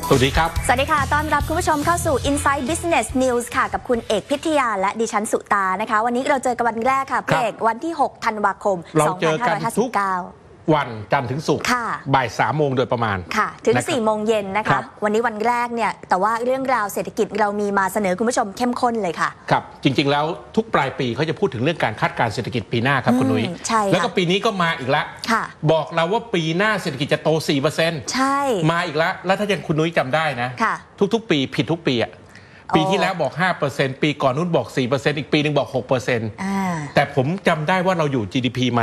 สวัสดีครับสวัสดีค่ะต้อนรับคุณผู้ชมเข้าสู่ Inside Business News ค่ะกับคุณเอกพิทยาและดิฉันสุตานะคะวันนี้เราเจอกันวันแรกค่ะพี่เอกวันที่6ธันวาคม2559 วันจันทร์ถึงศุกร์บ่าย3 โมงโดยประมาณค่ะถึง4 โมงเย็นนะคะวันนี้วันแรกเนี่ยแต่ว่าเรื่องราวเศรษฐกิจเรามีมาเสนอคุณผู้ชมเข้มข้นเลยค่ะครับจริงๆแล้วทุกปลายปีเขาจะพูดถึงเรื่องการคาดการณ์เศรษฐกิจปีหน้าครับคุณนุ้ยใช่แล้วก็ปีนี้ก็มาอีกแล้วบอกเราว่าปีหน้าเศรษฐกิจจะโต 4% ใช่มาอีกแล้วถ้ายังคุณนุ้ยจำได้นะทุกๆปีผิดทุกปีอ่ะปีที่แล้วบอก 5% ปีก่อนนู้นบอก 4% อีกปีนึงบอก 6% แต่ผมจำได้ว่าเราอยู่ GDP มา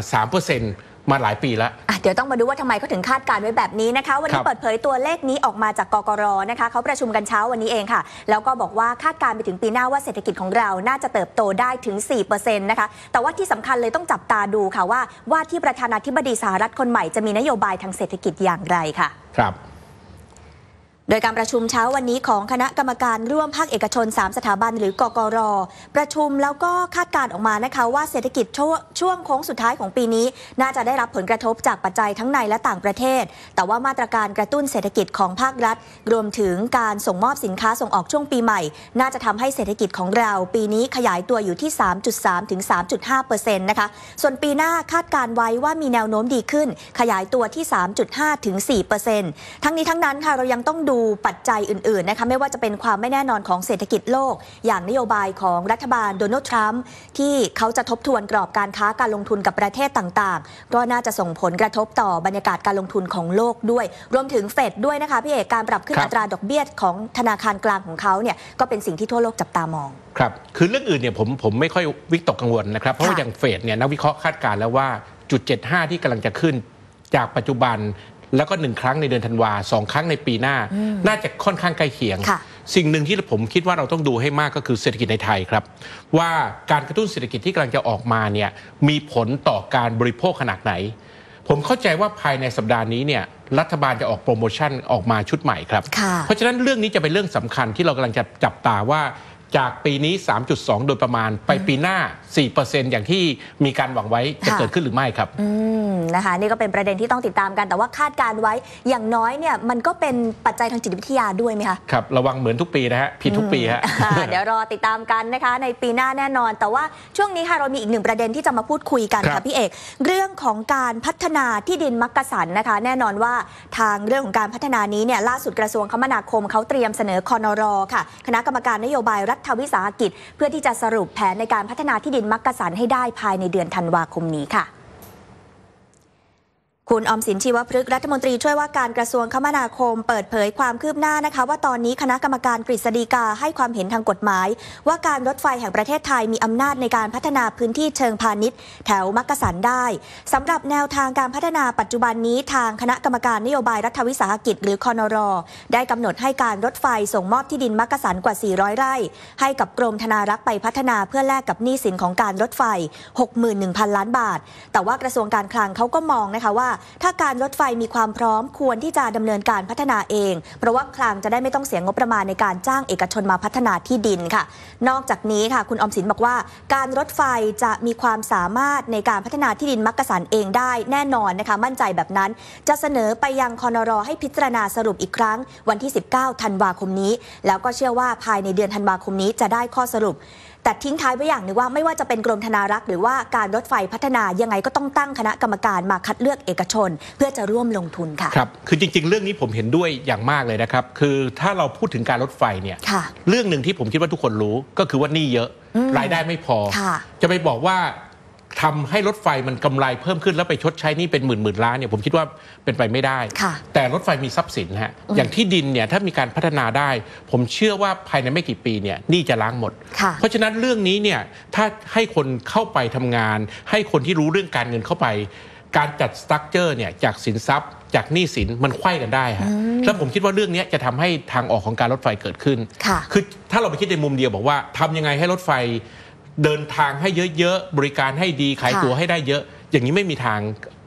3%มาหลายปีแล้วเดี๋ยวต้องมาดูว่าทำไมเขาถึงคาดการไว้แบบนี้นะคะวันนี้เปิดเผยตัวเลขนี้ออกมาจากกกร.นะคะเขาประชุมกันเช้าวันนี้เองค่ะแล้วก็บอกว่าคาดการไปถึงปีหน้าว่าเศรษฐกิจของเราน่าจะเติบโตได้ถึง 4% นะคะแต่ว่าที่สำคัญเลยต้องจับตาดูค่ะว่าที่ประธานาธิบดีสหรัฐคนใหม่จะมีนโยบายทางเศรษฐกิจอย่างไรค่ะครับโดยการประชุมเช้าวันนี้ของคณะกรรมการร่วมภาคเอกชน3สถาบันหรือกกร.ประชุมแล้วก็คาดการออกมานะคะว่าเศรษฐกิจช่วงโค้งสุดท้ายของปีนี้น่าจะได้รับผลกระทบจากปัจจัยทั้งในและต่างประเทศแต่ว่ามาตรการกระตุ้นเศรษฐกิจของภาครัฐรวมถึงการส่งมอบสินค้าส่งออกช่วงปีใหม่น่าจะทำให้เศรษฐกิจของเราปีนี้ขยายตัวอยู่ที่ 3.3 ถึง 3.5% นะคะส่วนปีหน้าคาดการไว้ว่ามีแนวโน้มดีขึ้นขยายตัวที่ 3.5 ถึง 4% ทั้งนี้ทั้งนั้นค่ะเรายังต้องดูปัจจัยอื่นๆนะคะไม่ว่าจะเป็นความไม่แน่นอนของเศรษฐกิจโลกอย่างนโยบายของรัฐบาลโดนัลด์ทรัมป์ที่เขาจะทบทวนกรอบการค้าการลงทุนกับประเทศต่างๆก็น่าจะส่งผลกระทบต่อบรรยากาศการลงทุนของโลกด้วยรวมถึงเฟดด้วยนะคะพี่เอกการปรับขึ้นอัตราดอกเบี้ยของธนาคารกลางของเขาเนี่ยก็เป็นสิ่งที่ทั่วโลกจับตามองครับคือเรื่องอื่นเนี่ยผมไม่ค่อยวิตกกังวลนะครับเพราะว่าอย่างเฟดเนี่ยนักวิเคราะห์คาดการณ์แล้วว่า0.75ที่กำลังจะขึ้นจากปัจจุบันแล้วก็1 ครั้งในเดือนธันวา2 ครั้งในปีหน้าน่าจะค่อนข้างใกล้เคียงสิ่งหนึ่งที่ผมคิดว่าเราต้องดูให้มากก็คือเศรษฐกิจในไทยครับว่าการกระตุ้นเศรษฐกิจที่กำลังจะออกมาเนี่ยมีผลต่อการบริโภคขนาดไหนผมเข้าใจว่าภายในสัปดาห์นี้เนี่ยรัฐบาลจะออกโปรโมชั่นออกมาชุดใหม่ครับเพราะฉะนั้นเรื่องนี้จะเป็นเรื่องสำคัญที่เรากำลังจะจับตาว่าจากปีนี้ 3.2 โดยประมาณไปปีหน้า 4% อย่างที่มีการหวังไว้จะเกิดขึ้นหรือไม่ครับนะคะนี่ก็เป็นประเด็นที่ต้องติดตามกันแต่ว่าคาดการไว้อย่างน้อยเนี่ยมันก็เป็นปัจจัยทางจิตวิทยาด้วยไหมคะครับระวังเหมือนทุกปีนะฮะผิดทุกปีฮะเดี๋ยวรอติดตามกันนะคะในปีหน้าแน่นอนแต่ว่าช่วงนี้ค่ะเรามีอีก1ประเด็นที่จะมาพูดคุยกันค่ะพี่เอกเรื่องของการพัฒนาที่ดินมักกะสันนะคะแน่นอนว่าทางเรื่องของการพัฒนานี้เนี่ยล่าสุดกระทรวงคมนาคมเขาเตรียมเสนอคนร.ค่ะคณะกรรมการนโยบายรัฐวิสาหกิจเพื่อที่จะสรุปแผนในการพัฒนาที่ดินมักกะสันให้ได้ภายในเดือนธันวาคมนี้ค่ะคุณออมสินชีวพฤกษ์รัฐมนตรีช่วยว่าการกระทรวงคมนาคมเปิดเผยความคืบหน้านะคะว่าตอนนี้คณะกรรมการกฤษฎีกาให้ความเห็นทางกฎหมายว่าการรถไฟแห่งประเทศไทยมีอำนาจในการพัฒนาพื้นที่เชิงพาณิชย์แถวมักกะสันได้สำหรับแนวทางการพัฒนาปัจจุบันนี้ทางคณะกรรมการนโยบายรัฐวิสาหกิจหรือคนร.ได้กำหนดให้การรถไฟส่งมอบที่ดินมักกะสันกว่า400 ไร่ให้กับกรมธนารักษ์ไปพัฒนาเพื่อแลกกับหนี้สินของการรถไฟ 61,000 ล้านบาทแต่ว่ากระทรวงการคลังเขาก็มองนะคะว่าถ้าการรถไฟมีความพร้อมควรที่จะดำเนินการพัฒนาเองเพราะว่าคลังจะได้ไม่ต้องเสียงบประมาณในการจ้างเอกชนมาพัฒนาที่ดินค่ะนอกจากนี้ค่ะคุณอมสินบอกว่าการรถไฟจะมีความสามารถในการพัฒนาที่ดินมักกะสันเองได้แน่นอนนะคะมั่นใจแบบนั้นจะเสนอไปยังคนร.ให้พิจารณาสรุปอีกครั้งวันที่19 ธันวาคมนี้แล้วก็เชื่อว่าภายในเดือนธันวาคมนี้จะได้ข้อสรุปแต่ทิ้งท้ายไว้อย่างหนึ่งว่าไม่ว่าจะเป็นกรมธนารักษ์หรือว่าการรถไฟพัฒนายังไงก็ต้องตั้งคณะกรรมการมาคัดเลือกเอกชนเพื่อจะร่วมลงทุนค่ะครับคือจริงๆเรื่องนี้ผมเห็นด้วยอย่างมากเลยนะครับคือถ้าเราพูดถึงการรถไฟเนี่ยเรื่องหนึ่งที่ผมคิดว่าทุกคนรู้ก็คือว่าหนี้เยอะรายได้ไม่พอจะไปบอกว่าทำให้รถไฟมันกำไรเพิ่มขึ้นแล้วไปชดใช้นี่เป็นหมื่นล้านเนี่ยผมคิดว่าเป็นไปไม่ได้แต่รถไฟมีทรัพย์สินฮะอย่างที่ดินเนี่ยถ้ามีการพัฒนาได้ผมเชื่อว่าภายในไม่กี่ปีเนี่ยหนี้จะล้างหมดเพราะฉะนั้นเรื่องนี้เนี่ยถ้าให้คนเข้าไปทำงานให้คนที่รู้เรื่องการเงินเข้าไปการจัดสตรัคเจอร์เนี่ยจากสินทรัพย์จากหนี้สินมันไขว้กันได้ฮะแล้วผมคิดว่าเรื่องนี้จะทำให้ทางออกของการรถไฟเกิดขึ้นคือถ้าเราไปคิดในมุมเดียวบอกว่าทำยังไงให้รถไฟเดินทางให้เยอะๆบริการให้ดีขายตั๋วให้ได้เยอะอย่างนี้ไม่มีทาง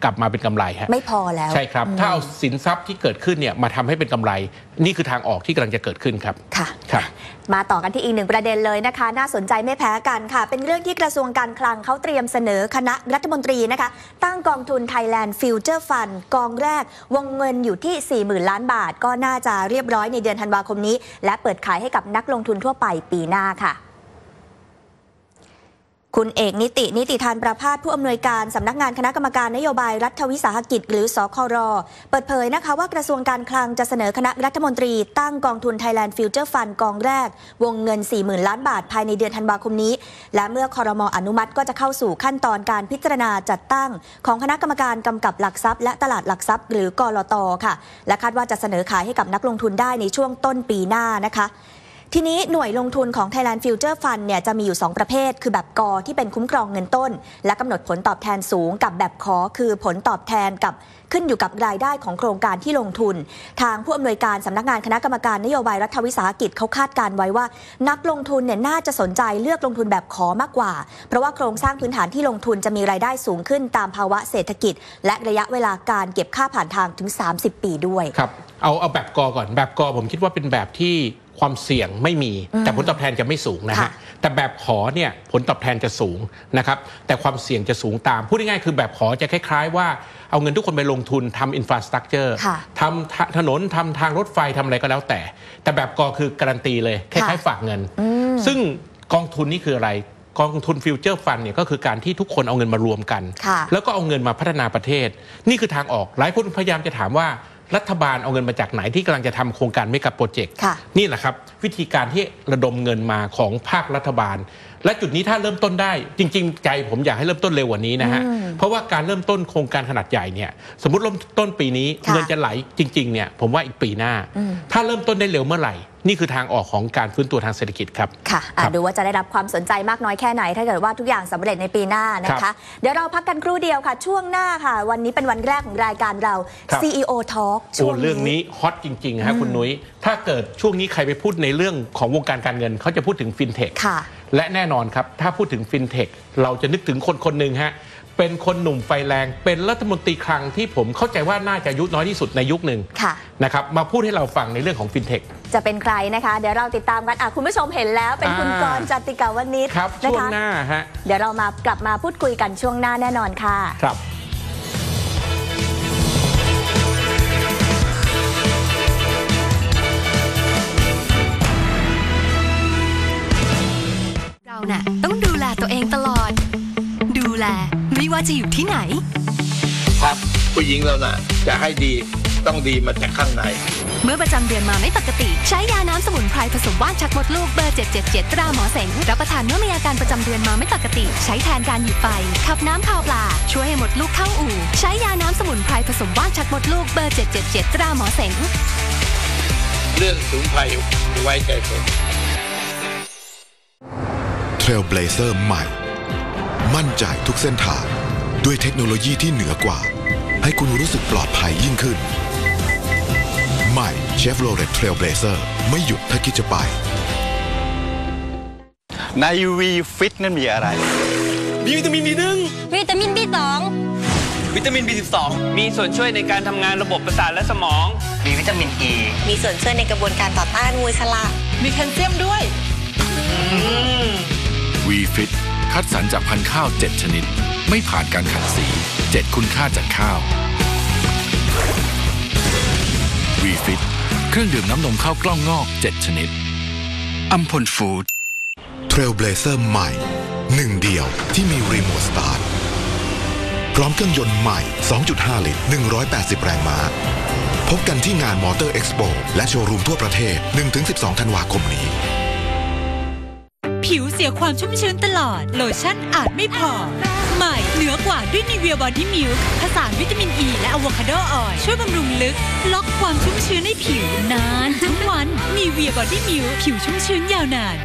กลับมาเป็นกำไรฮะไม่พอแล้วใช่ครับถ้าเอาสินทรัพย์ที่เกิดขึ้นเนี่ยมาทำให้เป็นกำไรนี่คือทางออกที่กำลังจะเกิดขึ้นครับค่ะครับมาต่อกันที่อีกหนึ่งประเด็นเลยนะคะน่าสนใจไม่แพ้กันค่ะเป็นเรื่องที่กระทรวงการคลังเขาเตรียมเสนอคณะรัฐมนตรีนะคะตั้งกองทุน Thailand Future Fund กองแรกวงเงินอยู่ที่ 40,000 ล้านบาทก็น่าจะเรียบร้อยในเดือนธันวาคมนี้และเปิดขายให้กับนักลงทุนทั่วไปปีหน้าค่ะคุณเอกนิติธานประภาสผู้อำนวยการสำนักงานคณะกรรมการนโยบายรัฐวิสาหกิจหรือสคร.เปิดเผยนะคะว่ากระทรวงการคลังจะเสนอคณะรัฐมนตรีตั้งกองทุน Thailand Future Fund กองแรกวงเงิน 40,000 ล้านบาทภายในเดือนธันวาคมนี้และเมื่อครม.อนุมัติก็จะเข้าสู่ขั้นตอนการพิจารณาจัดตั้งของคณะกรรมการกำกับหลักทรัพย์และตลาดหลักทรัพย์หรือกลต.ค่ะและคาดว่าจะเสนอขายให้กับนักลงทุนได้ในช่วงต้นปีหน้านะคะทีนี้หน่วยลงทุนของ Thailand Future Fund เนี่ยจะมีอยู่2ประเภทคือแบบกอที่เป็นคุ้มครองเงินต้นและกำหนดผลตอบแทนสูงกับแบบขอคือผลตอบแทนกับขึ้นอยู่กับรายได้ของโครงการที่ลงทุนทางผู้อำนวยการสำนักงานคณะกรรมการนโยบายรัฐวิสาหกิจเขาคาดการไว้ว่านักลงทุนเนี่ยน่าจะสนใจเลือกลงทุนแบบขอมากกว่าเพราะว่าโครงสร้างพื้นฐานที่ลงทุนจะมีรายได้สูงขึ้นตามภาวะเศรษฐกิจและระยะเวลาการเก็บค่าผ่านทางถึง30 ปีด้วยครับเอาแบบกอก่อนแบบกอผมคิดว่าเป็นแบบที่ความเสี่ยงไม่มีแต่ผลตอบแทนจะไม่สูงนะฮะแต่แบบขอเนี่ยผลตอบแทนจะสูงนะครับแต่ความเสี่ยงจะสูงตามพูดง่ายๆคือแบบขอจะคล้ายๆว่าเอาเงินทุกคนไปลงทุนทำอินฟราสตรักเจอร์ทำถนนทำทางรถไฟทำอะไรก็แล้วแต่แบบกอคือการันตีเลยคล้ายๆฝากเงินซึ่งกองทุนนี่คืออะไรกองทุนฟิวเจอร์ฟันเนี่ยก็คือการที่ทุกคนเอาเงินมารวมกันแล้วก็เอาเงินมาพัฒนาประเทศนี่คือทางออกหลายคนพยายามจะถามว่ารัฐบาลเอาเงินมาจากไหนที่กำลังจะทำโครงการเมกะโปรเจกต์นี่แหละครับวิธีการที่ระดมเงินมาของภาครัฐบาลและจุดนี้ถ้าเริ่มต้นได้จริงๆใจผมอยากให้เริ่มต้นเร็วกว่านี้นะฮะเพราะว่าการเริ่มต้นโครงการขนาดใหญ่เนี่ยสมมติเริ่มต้นปีนี้เงินจะไหลจริงๆเนี่ยผมว่าอีกปีหน้าถ้าเริ่มต้นได้เร็วเมื่อไหร่นี่คือทางออกของการฟื้นตัวทางเศรษฐกิจครับค่ะดูว่าจะได้รับความสนใจมากน้อยแค่ไหนถ้าเกิดว่าทุกอย่างสำเร็จในปีหน้านะคะเดี๋ยวเราพักกันครู่เดียวค่ะช่วงหน้าค่ะวันนี้เป็นวันแรกของรายการเรา CEO Talk ช่วงเรื่องนี้ฮอตจริงๆฮะคุณนุ้ยถ้าเกิดช่วงนี้ใครไปพูดในเรื่องของวงการการเงินเขาจะพูดถึงฟินเทคและแน่นอนครับถ้าพูดถึงฟินเทคเราจะนึกถึงคนคนหนึ่งฮะเป็นคนหนุ่มไฟแรงเป็นรัฐมนตรีคลังที่ผมเข้าใจว่าน่าจะอายุน้อยที่สุดในยุคหนึ่งนะครับมาพูดให้เราฟังในเรื่องของฟินเทคจะเป็นใครนะคะเดี๋ยวเราติดตามกันคุณผู้ชมเห็นแล้วเป็นคุณกรณ์ จติกาวนิชครับช่วงหน้าฮะเดี๋ยวเรากลับมาพูดคุยกันช่วงหน้าแน่นอนค่ะครับเราน่ะต้องดูแลตัวเองตลอดดูแลไม่ว่าจะอยู่ที่ไหนครับผู้หญิงเราน่ะจะให้ดีต้องดีมาจากข้างในเมื่อประจำเดือนมาไม่ปกติใช้ยาน้ำสมุนไพรผสมว่านชักมดลูกเบอร์777ตราหมอเสงรับประทานเมื่อมีอาการประจำเดือนมาไม่ปกติใช้แทนการหยิบไฟขับน้ำคาวปลาช่วยให้มดลูกเข้าอู่ใช้ยาน้ำสมุนไพรผสมว่านชักมดลูกเบอร์777ตราหมอเสงเรื่องสมุนไพรไว้ใจผม Trailblazer ใหม่มั่นใจทุกเส้นทางด้วยเทคโนโลยีที่เหนือกว่าให้คุณรู้สึกปลอดภัยยิ่งขึ้นใหม่ Chevrolet Trailblazer ไม่หยุดถ้าคิดจะไปใน V-Fit นั่นมีอะไรมีวิตามิน B1 วิตามิน B2 วิตามิน B12 มีส่วนช่วยในการทำงานระบบประสาทและสมองมีวิตามิน E มีส่วนช่วยในกระบวนการต่อต้านงูฉลาดมีแคลเซียมด้วย V-Fit คัดสรรจากพันธุ์ข้าว7ชนิดไม่ผ่านการขัดสี7คุณค่าจากข้าว V-Fit เครื่องดื่มน้ำนมข้าวกล้องงอก7ชนิดอัมพลฟู้ด Trailblazer ใหม่หนึ่งเดียวที่มีรีโมทสตาร์ทพร้อมเครื่องยนต์ใหม่ 2.5 ลิตร 180 แรงม้าพบกันที่งานมอเตอร์เอ็กซ์โปและโชว์รูมทั่วประเทศ 1-12 ธันวาคมนี้ผิวเสียความชุ่มชื้นตลอดโลชั่นอาจไม่พอใหม่เหนือกว่าด้วยนิเวียบอดี้มิลค์ผสานวิตามิน E และอะโวคาโดออยล์ช่วยบำรุงลึกล็อกความชุ่มชื้นในผิวนานทั้งวันนิเวียบอดี้มิลค์ผิวชุ่มชื้นยาวนาน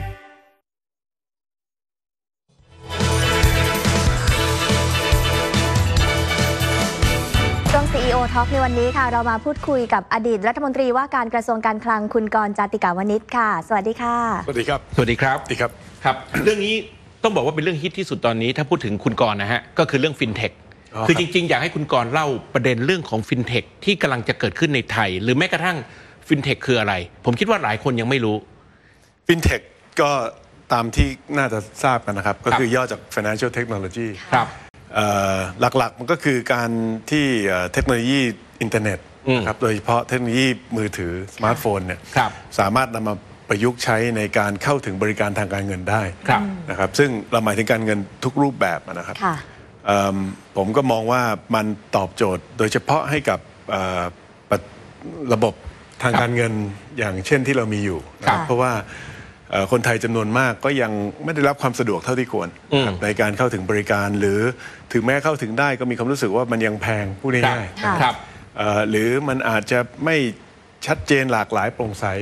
ช่วง CEO Talk ในวันนี้ค่ะเรามาพูดคุยกับอดีตรัฐมนตรีว่าการกระทรวงการคลังคุณกรณ์ จติกาวนิชค่ะสวัสดีค่ะสวัสดีครับสวัสดีครับดีครับครับเรื่องนี้ต้องบอกว่าเป็นเรื่องฮิตที่สุดตอนนี้ถ้าพูดถึงคุณกรณ์นะฮะก็คือเรื่องฟินเทคคือจริงๆอยากให้คุณกรณ์เล่าประเด็นเรื่องของฟินเทคที่กำลังจะเกิดขึ้นในไทยหรือแม้กระทั่งฟินเทคคืออะไรผมคิดว่าหลายคนยังไม่รู้ฟินเทคก็ตามที่น่าจะทราบกันนะครับก็คือย่อจาก Financial Technology ครับหลักๆมันก็คือการที่เทคโนโลยีอินเทอร์เน็ตนะครับโดยเฉพาะเทคโนโลยีมือถือสมาร์ทโฟนเนี่ยสามารถนำมาประยุกต์ใช้ในการเข้าถึงบริการทางการเงินได้นะครับซึ่งเราหมายถึงการเงินทุกรูปแบบนะครับผมก็มองว่ามันตอบโจทย์โดยเฉพาะให้กับระบบทางการเงินอย่างเช่นที่เรามีอยู่นะครับเพราะว่าคนไทยจำนวนมากก็ยังไม่ได้รับความสะดวกเท่าที่ควรในการเข้าถึงบริการหรือถึงแม้เข้าถึงได้ก็มีความรู้สึกว่ามันยังแพงพูดง่ายๆหรือมันอาจจะไม่ชัดเจนหลากหลายโปร่งใส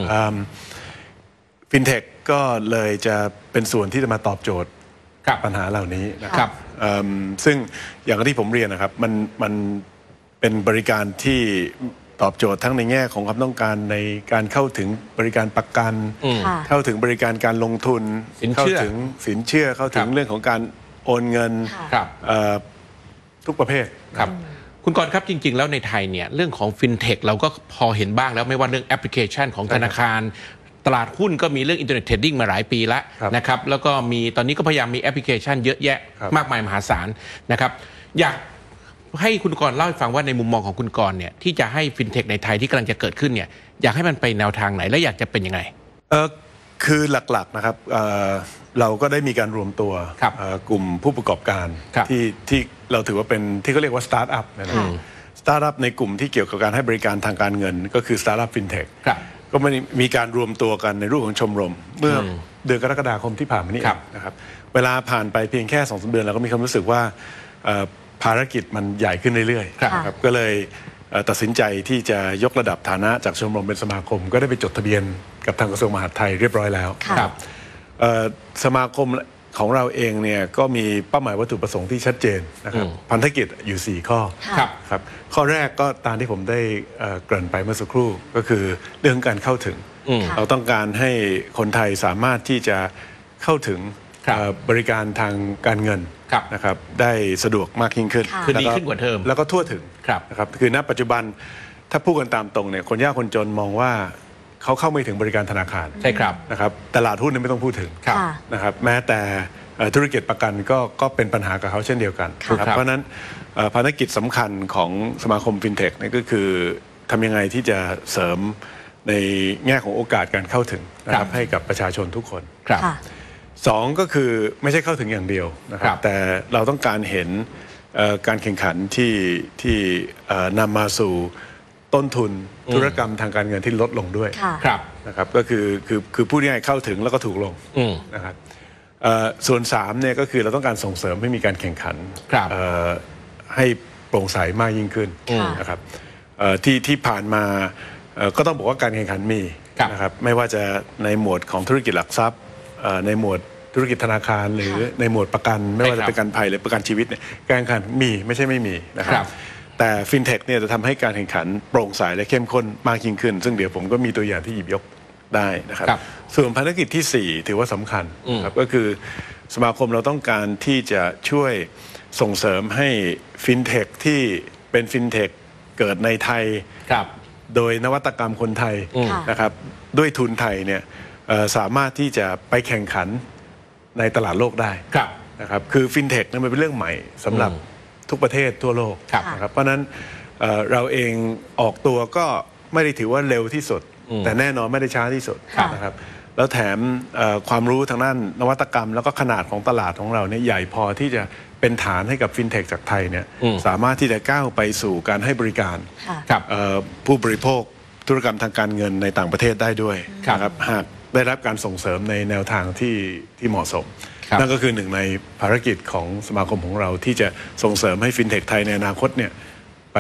ฟินเทคก็เลยจะเป็นส่วนที่จะมาตอบโจทย์ปัญหาเหล่านี้นะครับซึ่งอย่างที่ผมเรียนนะครับมันเป็นบริการที่ตอบโจทย์ทั้งในแง่ของความต้องการในการเข้าถึงบริการประกันเข้าถึงบริการการลงทุนเข้าถึงสินเชื่อเข้าถึงเรื่องของการโอนเงินทุกประเภทครับคุณกรณ์ครับจริงๆแล้วในไทยเนี่ยเรื่องของฟินเทคเราก็พอเห็นบ้างแล้วไม่ว่าเรื่องแอปพลิเคชันของธนาคารตลาดหุ้นก็มีเรื่องอินเทอร์เน็ตเทรดดิ้งมาหลายปีแล้วนะครับแล้วก็มีตอนนี้ก็พยายามมีแอปพลิเคชันเยอะแยะมากมายมหาศาลนะครับอยากให้คุณกรณ์เล่าให้ฟังว่าในมุมมองของคุณกรณ์เนี่ยที่จะให้ฟินเทคในไทยที่กำลังจะเกิดขึ้นเนี่ยอยากให้มันไปแนวทางไหนและอยากจะเป็นยังไงคือหลักๆนะครับเราก็ได้มีการรวมตัวกลุ่มผู้ประกอบการที่เราถือว่าเป็นที่เขาเรียกว่าสตาร์ทอัพนะครับสตาร์ทอัพในกลุ่มที่เกี่ยวกับการให้บริการทางการเงินก็คือสตาร์ทอัพฟินเทคก็มีการรวมตัวกันในรูปของชมรมเมื่อเดือนกรกฎาคมที่ผ่านมานี้นะครับเวลาผ่านไปเพียงแค่ 2-3 เดือนเราก็มีความรู้สึกว่าภารกิจมันใหญ่ขึ้นเรื่อยๆนะครับก็เลยตัดสินใจที่จะยกระดับฐานะจากชมรมเป็นสมาคมก็ได้ไปจดทะเบียนกับทางกระทรวงมหาดไทยเรียบร้อยแล้วครับสมาคมของเราเองเนี่ยก็มีเป้าหมายวัตถุประสงค์ที่ชัดเจนนะครับพันธกิจอยู่4ข้อครับข้อแรกก็ตามที่ผมได้เกริ่นไปเมื่อสักครู่ก็คือเรื่องการเข้าถึงเราต้องการให้คนไทยสามารถที่จะเข้าถึงบริการทางการเงินนะครับได้สะดวกมากยิ่งขึ้นคือดีขึ้นกว่าเดิมแล้วก็ทั่วถึงนะครับคือณปัจจุบันถ้าพูดกันตามตรงเนี่ยคนยากคนจนมองว่าเขาเข้าไม่ถึงบริการธนาคารใช่ครับนะครับตลาดหุ้นไม่ต้องพูดถึงนะครับแม้แต่ธุรกิจประกันก็เป็นปัญหากับเขาเช่นเดียวกันครับเพราะนั้นภารกิจสำคัญของสมาคมฟินเทคนี่ก็คือทำยังไงที่จะเสริมในแง่ของโอกาสการเข้าถึงนะครับให้กับประชาชนทุกคนสองก็คือไม่ใช่เข้าถึงอย่างเดียวนะครับแต่เราต้องการเห็นการแข่งขันที่นำมาสู่ต้นทุนธุรกรรมทางการเงินที่ลดลงด้วยนะครับก็คือพูดง่ายๆเข้าถึงแล้วก็ถูกลงนะครับส่วน3เนี่ยก็คือเราต้องการส่งเสริมให้มีการแข่งขันให้โปร่งใสมากยิ่งขึ้นนะครับที่ผ่านมาก็ต้องบอกว่าการแข่งขันมีนะครับไม่ว่าจะในหมวดของธุรกิจหลักทรัพย์ในหมวดธุรกิจธนาคารหรือในหมวดประกันไม่ว่าจะเป็นประกันภัยหรือประกันชีวิตเนี่ยการแข่งขันมีไม่ใช่ไม่มีนะครับแต่ฟินเทคเนี่ยจะทำให้การแข่งขันโปร่งใสและเข้มข้นมากยิ่งขึ้นซึ่งเดี๋ยวผมก็มีตัวอย่างที่หยิบยกได้นะครับส่วนภารกิจที่4ถือว่าสำคัญครับก็คือสมาคมเราต้องการที่จะช่วยส่งเสริมให้ฟินเทคที่เป็นฟินเทคเกิดในไทยโดยนวัตกรรมคนไทยนะครับด้วยทุนไทยเนี่ยสามารถที่จะไปแข่งขันในตลาดโลกได้นะครับคือฟินเทคนั้นเป็นเรื่องใหม่สำหรับทุกประเทศทั่วโลกนะครับเพราะฉะนั้นเราเองออกตัวก็ไม่ได้ถือว่าเร็วที่สุดแต่แน่นอนไม่ได้ช้าที่สุดนะครับแล้วแถมความรู้ทางด้านนวัตกรรมแล้วก็ขนาดของตลาดของเราเนี่ยใหญ่พอที่จะเป็นฐานให้กับฟินเทคจากไทยเนี่ยสามารถที่จะก้าวไปสู่การให้บริการผู้บริโภคธุรกรรมทางการเงินในต่างประเทศได้ด้วยนะครับหากได้รับการส่งเสริมในแนวทางที่เหมาะสมนั่นก็คือหนึ่งในภารกิจของสมาคมของเราที่จะส่งเสริมให้ฟินเทคไทยในอนาคตเนี่ยไป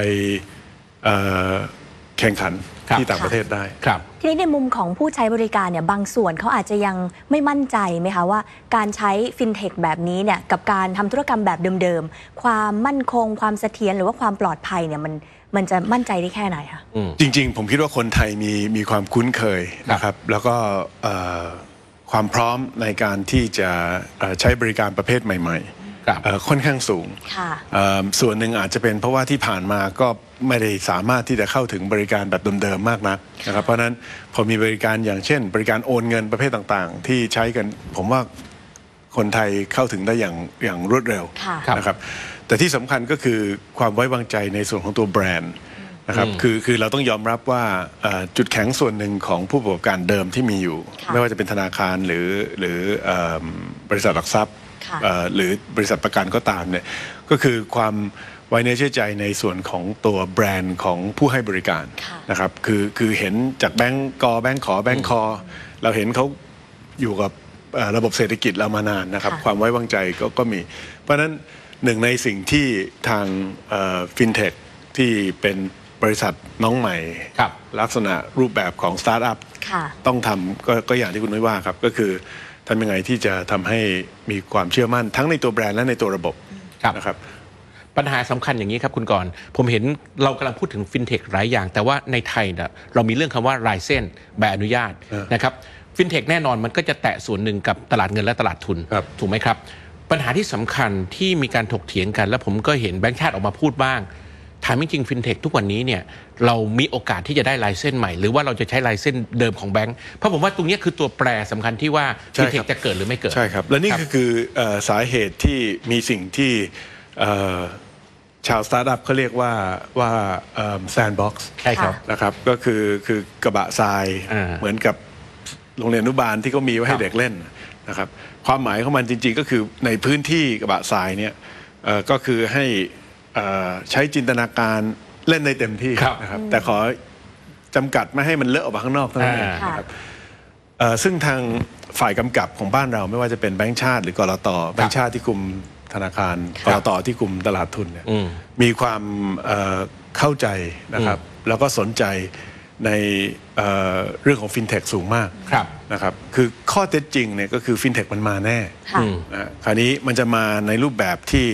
แข่งขันที่ต่างประเทศได้ทีนี้ในมุมของผู้ใช้บริการเนี่ยบางส่วนเขาอาจจะยังไม่มั่นใจไหมคะว่าการใช้ฟินเทคแบบนี้เนี่ยกับการทำธุรกรรมแบบเดิมๆความมั่นคงความเสถียรหรือว่าความปลอดภัยเนี่ยมันจะมั่นใจได้แค่ไหนคะจริงๆผมคิดว่าคนไทยมีความคุ้นเคยนะครับแล้วก็ความพร้อมในการที่จะใช้บริการประเภทใหม่ค่อนข้างสูงส่วนหนึ่งอาจจะเป็นเพราะว่าที่ผ่านมาก็ไม่ได้สามารถที่จะเข้าถึงบริการแบบเดิมๆมากนักนะครับเพราะฉะนั้นพอมีบริการอย่างเช่นบริการโอนเงินประเภทต่างๆที่ใช้กันผมว่าคนไทยเข้าถึงได้อย่างรวดเร็วนะครับแต่ที่สำคัญก็คือความไว้วางใจในส่วนของตัวแบรนด์นะครับคือเราต้องยอมรับว่าจุดแข็งส่วนหนึ่งของผู้ประกอบการเดิมที่มีอยู่ไม่ว่าจะเป็นธนาคารหรือบริษัทหลักทรัพย์หรือบริษัทประกันก็ตามเนี่ยก็คือความไว้เนื้อเชื่อใจในส่วนของตัวแบรนด์ของผู้ให้บริการนะครับคือเห็นจากแบงก์กแบงก์ขอแบงก์คอเราเห็นเขาอยู่กับระบบเศรษฐกิจเรามานานนะครับความไว้วางใจก็มีเพราะฉะนั้นหนึ่งในสิ่งที่ทางฟินเทคที่เป็นบริษัทน้องใหม่ลักษณะรูปแบบของสตาร์ทอัพต้องทำก็อย่างที่คุณนุ้ยว่าครับก็คือทำยังไงที่จะทำให้มีความเชื่อมั่นทั้งในตัวแบรนด์และในตัวระบบนะครับปัญหาสำคัญอย่างนี้ครับคุณกรณ์ผมเห็นเรากำลังพูดถึงฟินเทคหลายอย่างแต่ว่าในไทยเนี่ยเรามีเรื่องคำว่าลายเส้นใบอนุญาตนะครับฟินเทคแน่นอนมันก็จะแตะส่วนหนึ่งกับตลาดเงินและตลาดทุนถูกไหมครับปัญหาที่สำคัญที่มีการถกเถียงกันและผมก็เห็นแบงก์ชาติออกมาพูดบ้างถามจริงๆฟินเทคทุกวันนี้เนี่ยเรามีโอกาสที่จะได้ลายเส้นใหม่หรือว่าเราจะใช้ลายเส้นเดิมของแบงก์เพราะผมว่าตรงนี้คือตัวแปรสำคัญที่ว่าฟินเทคจะเกิดหรือไม่เกิดใช่ครับและนี่คือสาเหตุที่มีสิ่งที่ชาวสตาร์ทอัพเขาเรียกว่าแซนด์บ็อกซ์ใช่ครับนะครับก็คือกระบะทรายเหมือนกับโรงเรียนอนุบาลที่เขามีไว้ให้เด็กเล่นนะครับความหมายของมันจริงๆก็คือในพื้นที่กระบะทรายเนี่ยก็คือให้ใช้จินตนาการเล่นในเต็มที่นะครับแต่ขอจำกัดไม่ให้มันเลอะออกมาข้างนอกเท่านั้นเองนะครับซึ่งทางฝ่ายกำกับของบ้านเราไม่ว่าจะเป็นแบงก์ชาติหรือกลต.แบงก์ชาติที่คุมธนาคารกลต.ที่คุมตลาดทุนเนี่ยมีความเข้าใจนะครับแล้วก็สนใจในเรื่องของฟินเทคสูงมากนะครับคือข้อเท็จจริงเนี่ยก็คือฟินเทคมันมาแน่คราวนี้มันจะมาในรูปแบบที่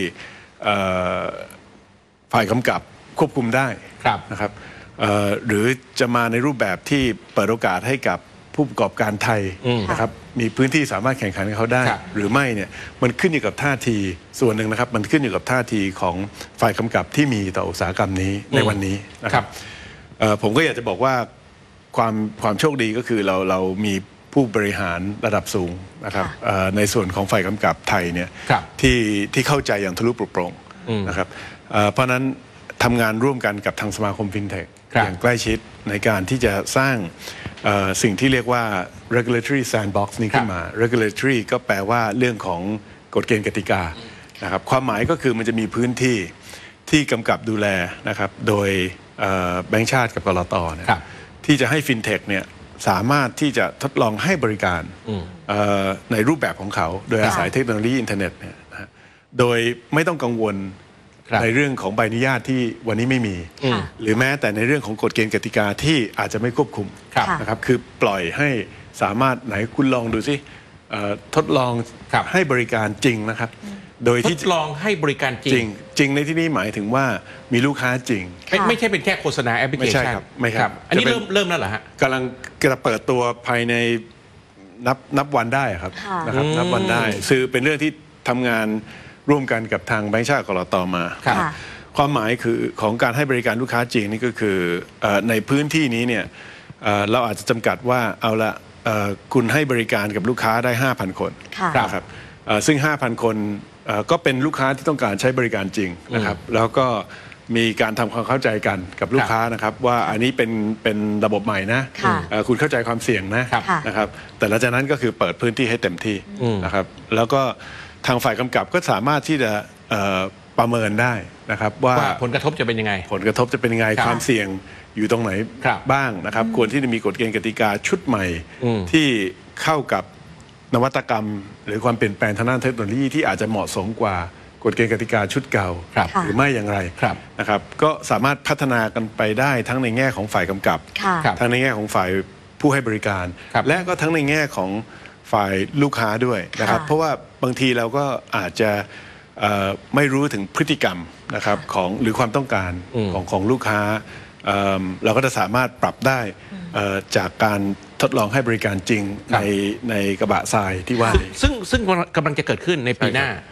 ฝ่ายกำกับควบคุมได้นะครับหรือจะมาในรูปแบบที่เปิดโอกาสให้กับผู้ประกอบการไทยนะครับมีพื้นที่สามารถแข่งขันกับเขาได้หรือไม่เนี่ยมันขึ้นอยู่กับท่าทีส่วนหนึ่งนะครับมันขึ้นอยู่กับท่าทีของฝ่ายกำกับที่มีต่ออุตสาหกรรมนี้ในวันนี้นะครับผมก็อยากจะบอกว่าความโชคดีก็คือเรามีผู้บริหารระดับสูงนะครับในส่วนของฝ่ายกำกับไทยเนี่ยที่เข้าใจอย่างทะลุปลุกโปร่งนะครับเพราะนั้นทำงานร่วมกันกับทางสมาคมฟินเทคอย่างใกล้ชิดในการที่จะสร้างสิ่งที่เรียกว่า regulatory sandbox นี้ขึ้นมา regulatory ก็แปลว่าเรื่องของกฎเกณฑ์กติกานะครับความหมายก็คือมันจะมีพื้นที่ที่กำกับดูแลนะครับโดยแบงก์ชาติกับกลต.ที่จะให้ฟินเทคเนี่ยสามารถที่จะทดลองให้บริการในรูปแบบของเขาโดยอาศัยเทคโนโลยีอินเทอร์เน็ตเนี่ยโดยไม่ต้องกังวลในเรื่องของใบอนุญาตที่วันนี้ไม่มีหรือแม้แต่ในเรื่องของกฎเกณฑ์กติกาที่อาจจะไม่ควบคุมนะครับคือปล่อยให้สามารถไหนคุณลองดูสิทดลองให้บริการจริงนะครับโดยที่ทดลองให้บริการจริงในที่นี้หมายถึงว่ามีลูกค้าจริงไม่ใช่เป็นแค่โฆษณาแอปพลิเคชันไม่ครับอันนี้เริ่มแล้วเหรอฮะกำลังจะเปิดตัวภายในนับวันได้ครับนะครับนับวันได้คือเป็นเรื่องที่ทำงานร่วมกันกับทางแบงก์ชาติกลต.มาความหมายคือของการให้บริการลูกค้าจริงนี่ก็คือในพื้นที่นี้เนี่ยเราอาจจะจำกัดว่าเอาละคุณให้บริการกับลูกค้าได้ 5,000 คนนะครับซึ่ง 5,000 คนก็เป็นลูกค้าที่ต้องการใช้บริการจริงนะครับแล้วก็มีการทำความเข้าใจกันกับลูกค้านะครับว่าอันนี้เป็นระบบใหม่นะคุณเข้าใจความเสี่ยงนะครับแต่หลังจากนั้นก็คือเปิดพื้นที่ให้เต็มที่นะครับแล้วก็ทางฝ่ายกำกับก็สามารถที่จะประเมินได้นะครับว่าผลกระทบจะเป็นยังไงความเสี่ยงอยู่ตรงไหนบ้างนะครับควรที่จะมีกฎเกณฑ์กติกาชุดใหม่ที่เข้ากับนวัตกรรมหรือความเปลี่ยนแปลงทางด้านเทคโนโลยีที่อาจจะเหมาะสมกว่ากฎเกณฑ์กติกาชุดเก่าหรือไม่อย่างไรนะครับก็สามารถพัฒนากันไปได้ทั้งในแง่ของฝ่ายกำกับทั้งในแง่ของฝ่ายผู้ให้บริการและก็ทั้งในแง่ของฝ่ายลูกค้าด้วยนะครับเพราะว่าบางทีเราก็อาจจะไม่รู้ถึงพฤติกรรมนะครับของหรือความต้องการของลูกค้าเราก็จะสามารถปรับได้จากการทดลองให้บริการจริงในกระบะทรายที่ว่าซึ่งกำลังจะเกิดขึ้นในปีหน้า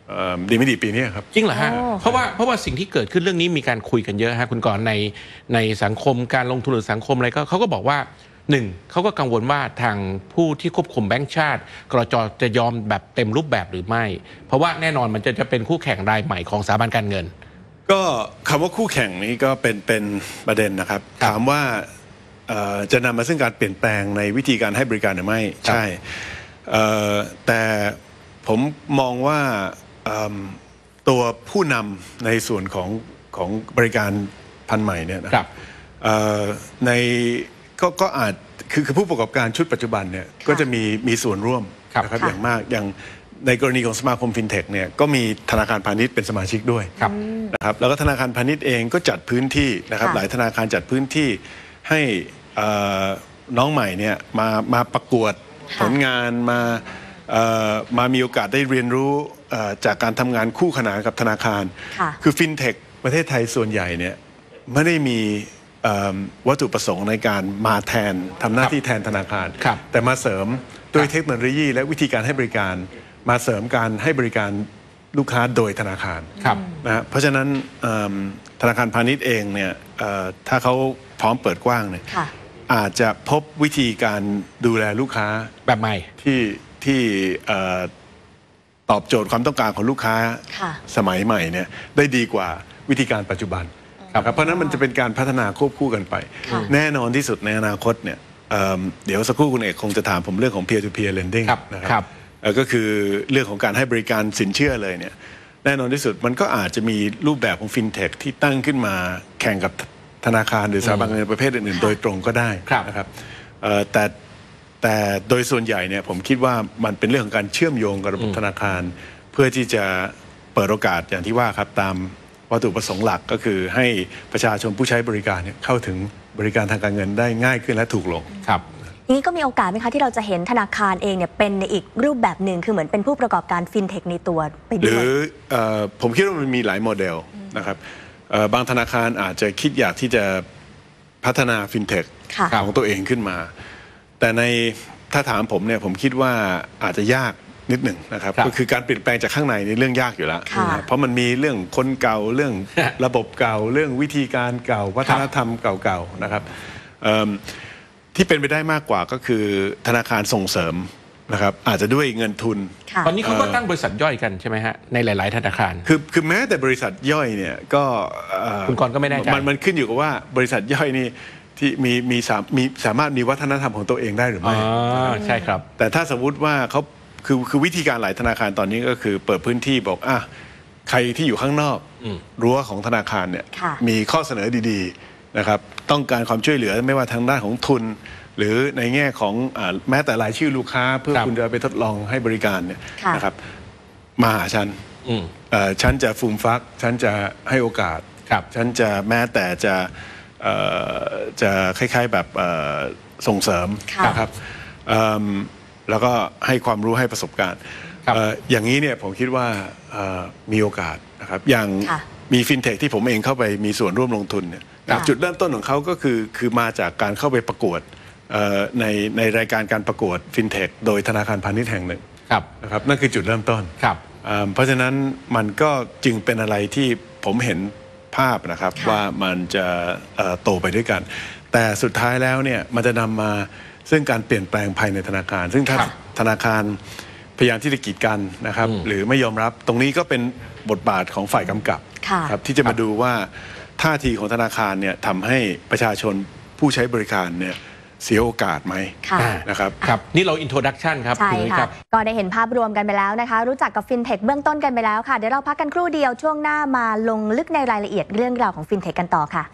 ดีไม่ดีปีนี้ครับจริงเหรอฮะเพราะว่าสิ่งที่เกิดขึ้นเรื่องนี้มีการคุยกันเยอะฮะคุณกรณ์ในสังคมการลงทุนหรือสังคมอะไรก็เขาก็บอกว่า1เขาก็กังวลว่าทางผู้ที่ควบคุมแบงก์ชาติกรจ.จะยอมแบบเต็มรูปแบบหรือไม่เพราะว่าแน่นอนมันจะเป็นคู่แข่งรายใหม่ของสถาบันการเงินก็คำว่าคู่แข่งนี้ก็เป็นประเด็นนะครับถามว่าจะนำมาซึ่งการเปลี่ยนแปลงในวิธีการให้บริการหรือไม่ใช่แต่ผมมองว่าตัวผู้นำในส่วนของบริการพันใหม่เนี่ยนะครับในก็อาจคือผู้ประกอบการชุดปัจจุบันเนี่ยก็จะมีส่วนร่วมนะครับอย่างมากอย่างในกรณีของสมาคมฟินเทคเนี่ยก็มีธนาคารพาณิชย์เป็นสมาชิกด้วยนะครับแล้วก็ธนาคารพาณิชย์เองก็จัดพื้นที่นะครับหลายธนาคารจัดพื้นที่ให้น้องใหม่เนี่ยมาประกวดผลงานมามีโอกาสได้เรียนรู้จากการทำงานคู่ขนานกับธนาคารคือฟินเทคประเทศไทยส่วนใหญ่เนี่ยไม่ได้มีวัตถุประสงค์ในการมาแทนทำหน้าที่แทนธนาคารแต่มาเสริมด้วยเทคโนโลยีและวิธีการให้บริการมาเสริมการให้บริการลูกค้าโดยธนาคารนะเพราะฉะนั้นธนาคารพาณิชย์เองเนี่ยถ้าเขาพร้อมเปิดกว้างเนี่ยอาจจะพบวิธีการดูแลลูกค้าแบบใหม่ที่ตอบโจทย์ความต้องการของลูกค้าสมัยใหม่เนี่ยได้ดีกว่าวิธีการปัจจุบันเพราะนั้นมันจะเป็นการพัฒนาควบคู่กันไปแน่นอนที่สุดในอนาคตเนี่ยเดี๋ยวสักครู่คุณเอกคงจะถามผมเรื่องของ peer to peer lending นะครับก็คือเรื่องของการให้บริการสินเชื่อเลยเนี่ยแน่นอนที่สุดมันก็อาจจะมีรูปแบบของฟินเทคที่ตั้งขึ้นมาแข่งกับธนาคารหรือสถาบันเงินประเภทอื่นๆโดยตรงก็ได้นะครับแต่โดยส่วนใหญ่เนี่ยผมคิดว่ามันเป็นเรื่องของการเชื่อมโยงกับระบบธนาคารเพื่อที่จะเปิดโอกาสอย่างที่ว่าครับตามวัตถุประสงค์หลักก็คือให้ประชาชนผู้ใช้บริการเนี่ยเข้าถึงบริการทางการเงินได้ง่ายขึ้นและถูกลงครับนี้ก็มีโอกาสไหมคะที่เราจะเห็นธนาคารเองเนี่ยเป็นในอีกรูปแบบหนึ่งคือเหมือนเป็นผู้ประกอบการฟินเทคในตัวไปด้วยหรือผมคิดว่ามันมีหลายโมเดลนะครับบางธนาคารอาจจะคิดอยากที่จะพัฒนาฟินเทคของตัวเองขึ้นมาแต่ถ้าถามผมเนี่ยผมคิดว่าอาจจะยากนิดหนึ่งนะครับก็คือการเปลี่ยนแปลงจากข้างในนี่เรื่องยากอยู่แล้วเพราะมันมีเรื่องคนเก่าเรื่องระบบเก่าเรื่องวิธีการเก่าวัฒนธรรมเก่าๆนะครับที่เป็นไปได้มากกว่าก็คือธนาคารส่งเสริมนะครับอาจจะด้วยเงินทุนตอนนี้เขาก็ตั้งบริษัทย่อยกันใช่ไหมฮะในหลายๆธนาคารคือแม้แต่บริษัทย่อยเนี่ยก็คุณกรณ์ก็ไม่แน่ใจมันขึ้นอยู่กับว่าบริษัทย่อยนี่ที่สามารถมีวัฒนธรรมของตัวเองได้หรือไม่ใช่ครับแต่ถ้าสมมุติว่าเขาคือวิธีการหลายธนาคารตอนนี้ก็คือเปิดพื้นที่บอกใครที่อยู่ข้างนอกรั้วของธนาคารเนี่ยมีข้อเสนอดีๆนะครับต้องการความช่วยเหลือไม่ว่าทางด้านของทุนหรือในแง่ของแม้แต่รายชื่อลูกค้าเพื่อคุณจะไปทดลองให้บริการเนี่ยนะครับมาหาฉันฉันจะฟูมฟักฉันจะให้โอกาสฉันจะแม้แต่จะคล้ายๆแบบส่งเสริมนะครับแล้วก็ให้ความรู้ให้ประสบการณ์อย่างนี้เนี่ยผมคิดว่ามีโอกาสนะครับอย่างมีฟินเทคที่ผมเองเข้าไปมีส่วนร่วมลงทุนเนี่ยจุดเริ่มต้นของเขาก็คือมาจากการเข้าไปประกวดในรายการการประกวดฟินเทคโดยธนาคารพาณิชย์แห่งหนึ่งนะครับนั่นคือจุดเริ่มต้นเพราะฉะนั้นมันก็จึงเป็นอะไรที่ผมเห็นภาพนะครับว่ามันจะโตไปด้วยกันแต่สุดท้ายแล้วเนี่ยมันจะนำมาซึ่งการเปลี่ยนแปลงภายในธนาคารซึ่งถ้าธนาคารพยายามที่จะกีดกันนะครับหรือไม่ยอมรับตรงนี้ก็เป็นบทบาทของฝ่ายกำกับครับที่จะมาดูว่าท่าทีของธนาคารเนี่ยทำให้ประชาชนผู้ใช้บริการเนี่ยเสียโอกาสไหมนะครับนี่เราอินโทรดักชันครับใช่ค่ะก็ได้เห็นภาพรวมกันไปแล้วนะคะรู้จักกับฟินเทคเบื้องต้นกันไปแล้วค่ะเดี๋ยวเราพักกันครู่เดียวช่วงหน้ามาลงลึกในรายละเอียดเรื่องราวของฟินเทคกันต่อค่ะ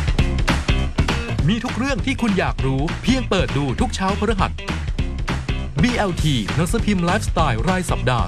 ที่คุณอยากรู้เพียงเปิดดูทุกเช้าพฤหัส BLT หนังสือพิมพ์ไลฟ์สไตล์รายสัปดาห์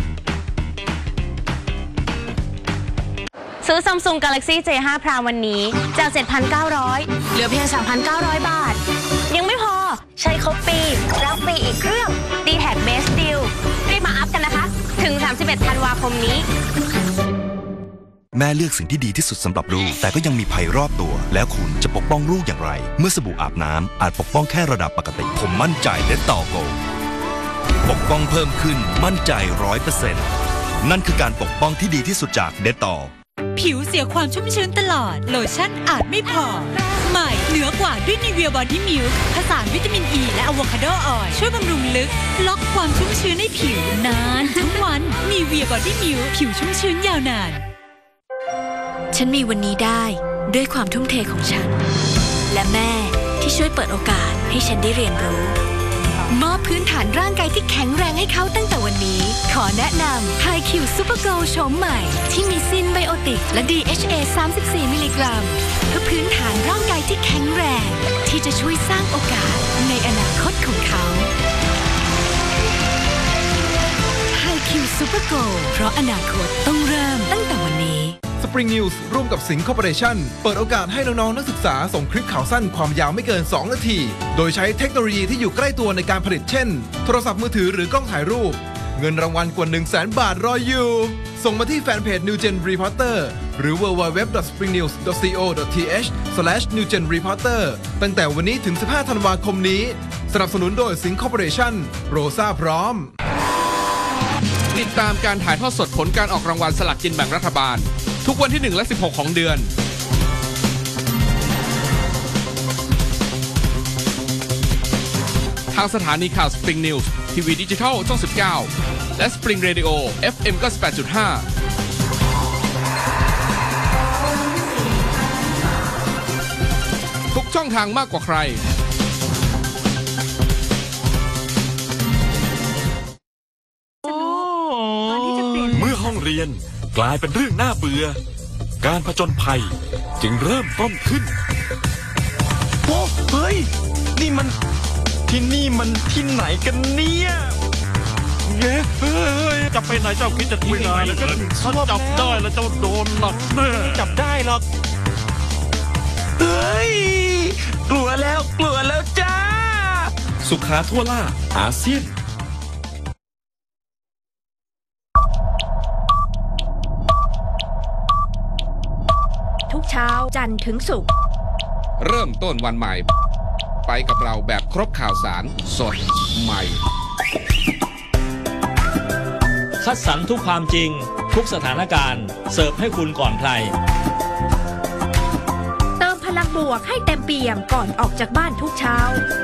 ซื้อ Samsung Galaxy J5 Prime วันนี้จาก 7,900 เหลือเพียง 3,900 บาท ยังไม่พอใช้ครบปีรับฟรีอีกเครื่อง D-Tag Best Deal รีบมาอัพกันนะคะ ถึง 31 ธันวาคมนี้แม่เลือกสิ่งที่ดีที่สุดสำหรับลูกแต่ก็ยังมีภัยรอบตัวแล้วคุณจะปกป้องลูกอย่างไรเมื่อสบู่อาบน้ำอาจปกป้องแค่ระดับปกติผมมั่นใจDettol Goปกป้องเพิ่มขึ้นมั่นใจ 100% นั่นคือการปกป้องที่ดีที่สุดจากDettol ผิวเสียความชุ่มชื้นตลอดโลชั่นอาจไม่พอใหม่เหนือกว่าด้วยนิเวียบอดี้มิลค์ผสานวิตามินอ e ีและอะโวคาโดออยล์ช่วยบำรุงลึกล็อกความชุ่มชื้นในผิวนานทั้งวันนิเวียบอดี้มิลค์ผิวชุ่มชื้นยาวนานฉันมีวันนี้ได้ด้วยความทุ่มเทของฉันและแม่ที่ช่วยเปิดโอกาสให้ฉันได้เรียนรู้มอบพื้นฐานร่างกายที่แข็งแรงให้เขาตั้งแต่วันนี้ขอแนะนำ HiQ Super Go โฉมใหม่ที่มีซินไบโอติกและ DHA 34 มิลลิกรัมเพื่อพื้นฐานร่างกายที่แข็งแรงที่จะช่วยสร้างโอกาสในอนาคตของเขา HiQ Super Go เพราะอนาคตต้องเริ่มตั้งแต่วันนี้ Spring News ร่วมกับสิงห์คอร์ปอเรชั่นเปิดโอกาสให้น้องๆนักศึกษาส่งคลิปข่าวสั้นความยาวไม่เกิน 2 นาที โดยใช้เทคโนโลยีที่อยู่ใกล้ตัวในการผลิตเช่น โทรศัพท์มือถือหรือกล้องถ่ายรูป เงินรางวัลกว่า 100,000 บาทรออยู่ ส่งมาที่แฟนเพจ New Gen Reporter หรือ www.springnews.co.th/newgenreporter ตั้งแต่วันนี้ถึง 15 ธันวาคมนี้สนับสนุนโดยสิงห์คอร์ปอเรชั่นโรซ่าพร้อมติดตามการถ่ายทอดสดผลการออกรางวัลสลากกินแบ่งรัฐบาลทุกวันที่ 1 และ 16 ของเดือนทางสถานีข่าว Spring News ทีวีดิจิทัลช่อง 19 และ Spring Radio FM 98.5 ทุกช่องทางมากกว่าใครเมื่อห้องเรียนกลายเป็นเรื่องน่าเบื่อการผจญภัยจึงเริ่มต้นขึ้นโอ้เฮ้ยนี่มันที่ไหนกันเนี่ยเฮ้ยจะไปไหนเจ้าคิดจะทิ้งไหนแล้วก็ถ้าจับได้แล้วเจ้าโดนหนักแน่จับได้หรอกเฮ้ยกลัวแล้วจ้าสุขาทั่วล่าอาเซียนทุกเช้าจันทร์ถึงศุกร์เริ่มต้นวันใหม่ไปกับเราแบบครบข่าวสารสดใหม่คัดสรรทุกความจริงทุกสถานการณ์เสิร์ฟให้คุณก่อนใครเติมพลังบวกให้เต็มเปี่ยมก่อนออกจากบ้านทุกเช้า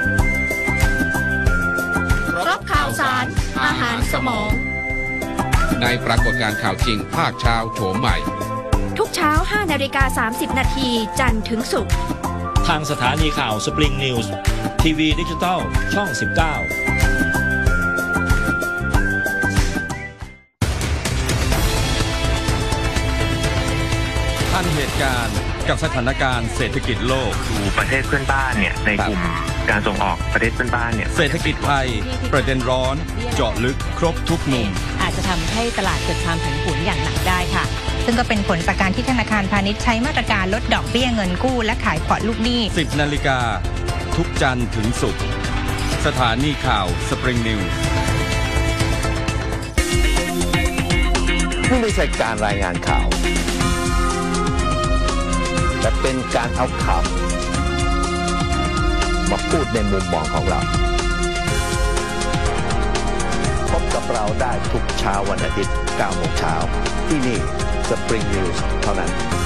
ครบข่าวสารอาหารสมองในปรากฏการณ์ข่าวจริงภาคเช้าโฉมใหม่ทุกเช้า 5:30 นาทีจันทร์ถึงศุกร์ทางสถานีข่าว Spring News ทีวีดิจิทัลช่อง 19 ทันเหตุการณ์กับสถานการณ์เศรษฐกิจโลกดูประเทศเพื่อนบ้านเนี่ยในกลุ่มการส่งออกประเทศเพื่อนบ้านเนี่ยเศรษฐกิจไทยประเด็นร้อนเจาะลึกครบทุกมุมอาจจะทำให้ตลาดเกิดความผันผวนอย่างหนักได้ค่ะซึ่งก็เป็นผลจากการที่ธนาคารพาณิชย์ใช้มาตรการลดดอกเบี้ยเงินกู้และขายพอร์ตลูกหนี้ 10 นาฬิกาทุกจันทร์ถึงศุกร์สถานีข่าว Spring News นี่ไม่ใช่การรายงานข่าวแต่เป็นการเอาข่าวมาพูดในมุมมองของเราพบกับเราได้ทุกเช้าวันอาทิตย์ 9 โมงเช้าที่นี่ Spring News เท่านั้น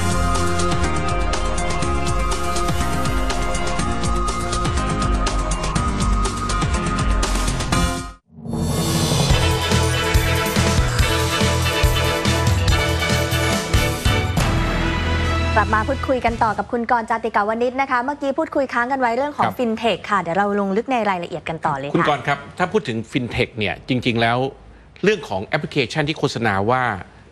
กลับมาพูดคุยกันต่อกับคุณกรณ์ จาติกาวนิชนะคะเมื่อกี้พูดคุยค้างกันไว้เรื่องของฟินเทคค่ะเดี๋ยวเราลงลึกในรายละเอียดกันต่อเลยค่ะคุณกรณ์ครับถ้าพูดถึงฟินเทคเนี่ยจริงๆแล้วเรื่องของแอปพลิเคชันที่โฆษณาว่า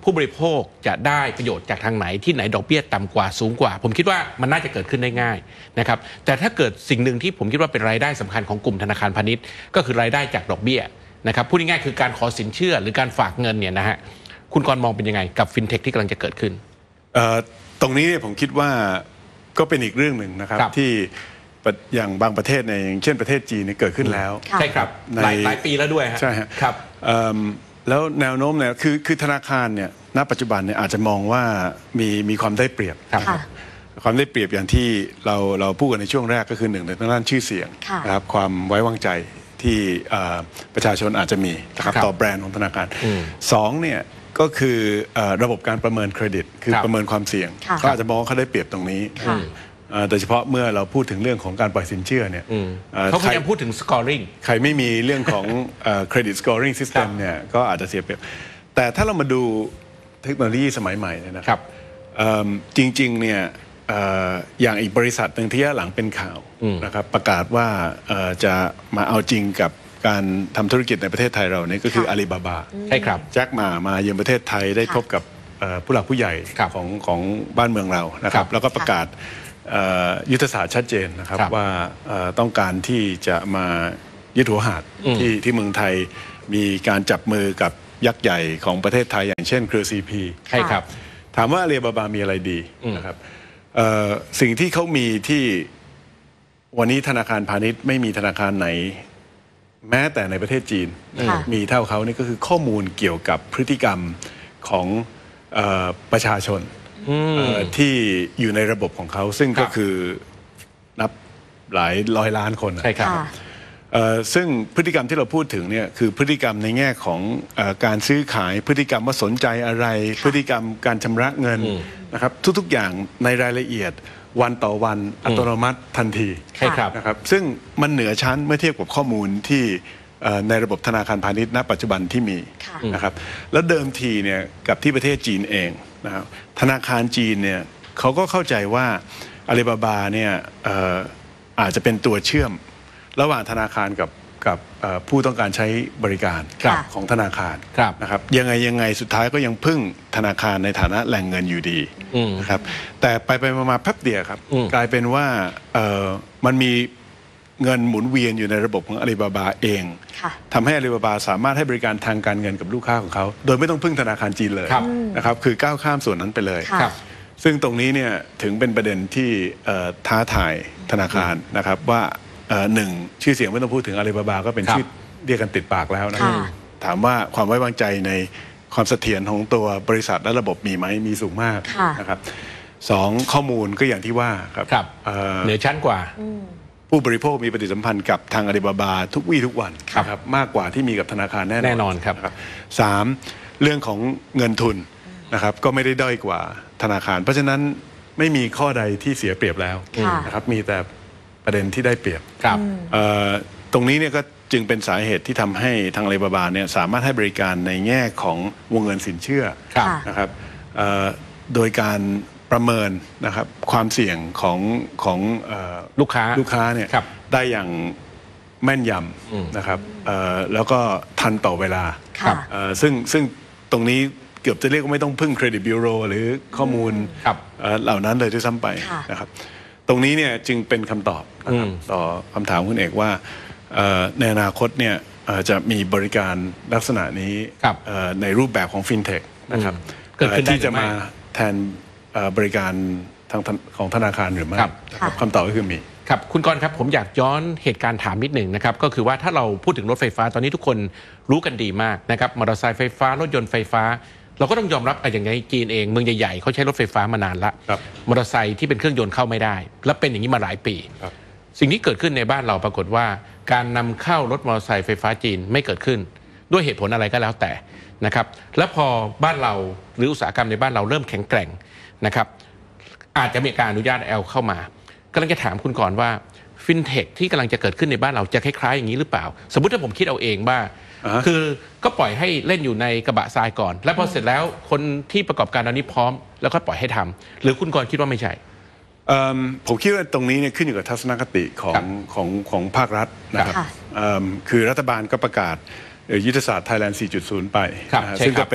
ผู้บริโภคจะได้ประโยชน์จากทางไหนที่ไหนดอกเบี้ยต่ำกว่าสูงกว่าผมคิดว่ามันน่าจะเกิดขึ้นได้ง่ายนะครับแต่ถ้าเกิดสิ่งหนึ่งที่ผมคิดว่าเป็นรายได้สำคัญของกลุ่มธนาคารพาณิชย์ก็คือรายได้จากดอกเบี้ยนะครับพูดง่ายๆคือการขอสินเชื่อหรือการฝากเงินเนี่ยนะฮะคุณกรณ์มองเป็นยังไงกับฟินเทคที่กำลังจะเกิดขึ้นตรงนี้เนี่ยผมคิดว่าก็เป็นอีกเรื่องหนึ่งนะครับที่อย่างบางประเทศในอย่างเช่นประเทศจีนเนี่ยเกิดขึ้นแล้วใช่ครับหลายปีแล้วด้วยใช่ครับแล้วแนวโน้มเนี่ยคือธนาคารเนี่ยณปัจจุบันเนี่ยอาจจะมองว่ามีความได้เปรียบความได้เปรียบอย่างที่เราพูดกันในช่วงแรกก็คือหนึ่งในด้านชื่อเสียงนะครับความไว้วางใจที่ประชาชนอาจจะมีนะครับต่อแบรนด์ของธนาคารสองเนี่ยก็คือระบบการประเมินเครดิตคือประเมินความเสี่ยงก็อาจจะมองว่าเขาได้เปรียบตรงนี้โดยเฉพาะเมื่อเราพูดถึงเรื่องของการปล่อยสินเชื่อเนี่ยเขาพยายามพูดถึง scoring ใครไม่มีเรื่องของ credit scoring system เนี่ยก็อาจจะเสียเปรียบแต่ถ้าเรามาดูเทคโนโลยีสมัยใหม่เนี่ยนะครับจริงๆเนี่ยอย่างอีกบริษัทหนึ่งที่หลังเป็นข่าวนะครับประกาศว่าจะมาเอาจริงกับการทำธุรกิจในประเทศไทยเราเนี่ยก็คืออาลีบาบาใช่ครับแจ็คมาเยือนประเทศไทยได้พบกับผู้หลักผู้ใหญ่ของบ้านเมืองเรานะครับแล้วก็ประกาศยุทธศาสตร์ชัดเจนนะครับว่าต้องการที่จะมายึดหัวหาดที่เมืองไทยมีการจับมือกับยักษ์ใหญ่ของประเทศไทยอย่างเช่นเครือ CP ใช่ครับถามว่าอาลีบาบามีอะไรดีนะครับสิ่งที่เขามีที่วันนี้ธนาคารพาณิชย์ไม่มีธนาคารไหนแม้แต่ในประเทศจีนมีเท่าเขานี่ก็คือข้อมูลเกี่ยวกับพฤติกรรมของประชาชนที่อยู่ในระบบของเขาซึ่งก็คือนับหลายร้อยล้านคนใช่ครับซึ่งพฤติกรรมที่เราพูดถึงเนี่ยคือพฤติกรรมในแง่ของการซื้อขายพฤติกรรมว่าสนใจอะไรพฤติกรรมการชำระเงินนะครับทุกๆอย่างในรายละเอียดวันต่อวันอัตโนมัติทันทีนะครับซึ่งมันเหนือชั้นเมื่อเทียบกับข้อมูลที่ในระบบธนาคารพาณิชย์ณปัจจุบันที่มีนะครับแล้วเดิมทีเนี่ยกับที่ประเทศจีนเองนะครับธนาคารจีนเนี่ยเขาก็เข้าใจว่าอาลีบาบาเนี่ยอาจจะเป็นตัวเชื่อมระหว่างธนาคารกับผู้ต้องการใช้บริการของธนาคารนะครับยังไงสุดท้ายก็ยังพึ่งธนาคารในฐานะแหล่งเงินอยู่ดีนะครับแต่ไปมาแป๊บเดียวครับกลายเป็นว่ามันมีเงินหมุนเวียนอยู่ในระบบของอาลีบาบาเองทำให้อาลีบาบาสามารถให้บริการทางการเงินกับลูกค้าของเขาโดยไม่ต้องพึ่งธนาคารจีนเลยนะครับคือก้าวข้ามส่วนนั้นไปเลยซึ่งตรงนี้เนี่ยถึงเป็นประเด็นที่ท้าทายธนาคารนะครับว่าหนึ่งชื่อเสียงไม่ต้องพูดถึงอาลีบาบาก็เป็นชื่อเรียกกันติดปากแล้วนะครับถามว่าความไว้วางใจในความเสถียรของตัวบริษัทและระบบมีไหมมีสูงมากนะครับสองข้อมูลก็อย่างที่ว่าครับเหนือชั้นกว่าผู้บริโภคมีปฏิสัมพันธ์กับทางอาลีบาบาทุกวี่ทุกวันครับมากกว่าที่มีกับธนาคารแน่นอนครับสามเรื่องของเงินทุนนะครับก็ไม่ได้ด้อยกว่าธนาคารเพราะฉะนั้นไม่มีข้อใดที่เสียเปรียบแล้วนะครับมีแต่ประเด็นที่ได้เปรียบตรงนี้เนี่ยก็จึงเป็นสาเหตุที่ทำให้ทางอาลีบาบาเนี่ยสามารถให้บริการในแง่ของวงเงินสินเชื่อนะครับโดยการประเมินนะครับความเสี่ยงของลูกค้าเนี่ยได้อย่างแม่นยำนะครับแล้วก็ทันต่อเวลาซึ่งตรงนี้เกือบจะเรียกว่าไม่ต้องพึ่งเครดิตบิวโรหรือข้อมูลเหล่านั้นเลยด้วยซ้ำไปนะครับตรงนี้เนี่ยจึงเป็นคำตอบนะครับต่อคำถามคุณเอกว่าในอนาคตเนี่ยจะมีบริการลักษณะนี้ในรูปแบบของฟินเทคนะครับที่จะมาแทนบริการของธนาคารหรือไม่คำตอบก็คือมีครับคุณกรณ์ครับผมอยากย้อนเหตุการณ์ถามนิดหนึ่งนะครับก็คือว่าถ้าเราพูดถึงรถไฟฟ้าตอนนี้ทุกคนรู้กันดีมากนะครับมอเตอร์ไซค์ไฟฟ้ารถยนต์ไฟฟ้าเราก็ต้องยอมรับอย่างไงจีนเองเมืองใหญ่ๆเขาใช้รถไฟฟ้ามานานละมอเตอร์ไซค์ที่เป็นเครื่องยนต์เข้าไม่ได้และเป็นอย่างนี้มาหลายปีสิ่งที่เกิดขึ้นในบ้านเราปรากฏว่าการนำเข้ารถมอเตอร์ไซค์ไฟฟ้าจีนไม่เกิดขึ้นด้วยเหตุผลอะไรก็แล้วแต่นะครับและพอบ้านเราหรืออุตสาหกรรมในบ้านเราเริ่มแข็งแกร่งนะครับอาจจะมีการอนุญาตเข้ามากำลังจะถามคุณก่อนว่าฟินเทคที่กำลังจะเกิดขึ้นในบ้านเราจะคล้ายๆอย่างนี้หรือเปล่าสมมุติถ้าผมคิดเอาเองว่าคือก็ปล่อยให้เล่นอยู่ในกระบะทรายก่อนแล้วพอเสร็จแล้วคนที่ประกอบการตอนนี้พร้อมแล้วก็ปล่อยให้ทำหรือคุณกรณ์คิดว่าไม่ใช่ผมคิดว่าตรงนี้เนี่ยขึ้นอยู่กับทัศนคติของภาครัฐนะครับคือรัฐบาลก็ประกาศยุทธศาสตร์ Thailand 4.0 ไปซึ่งก็เป็น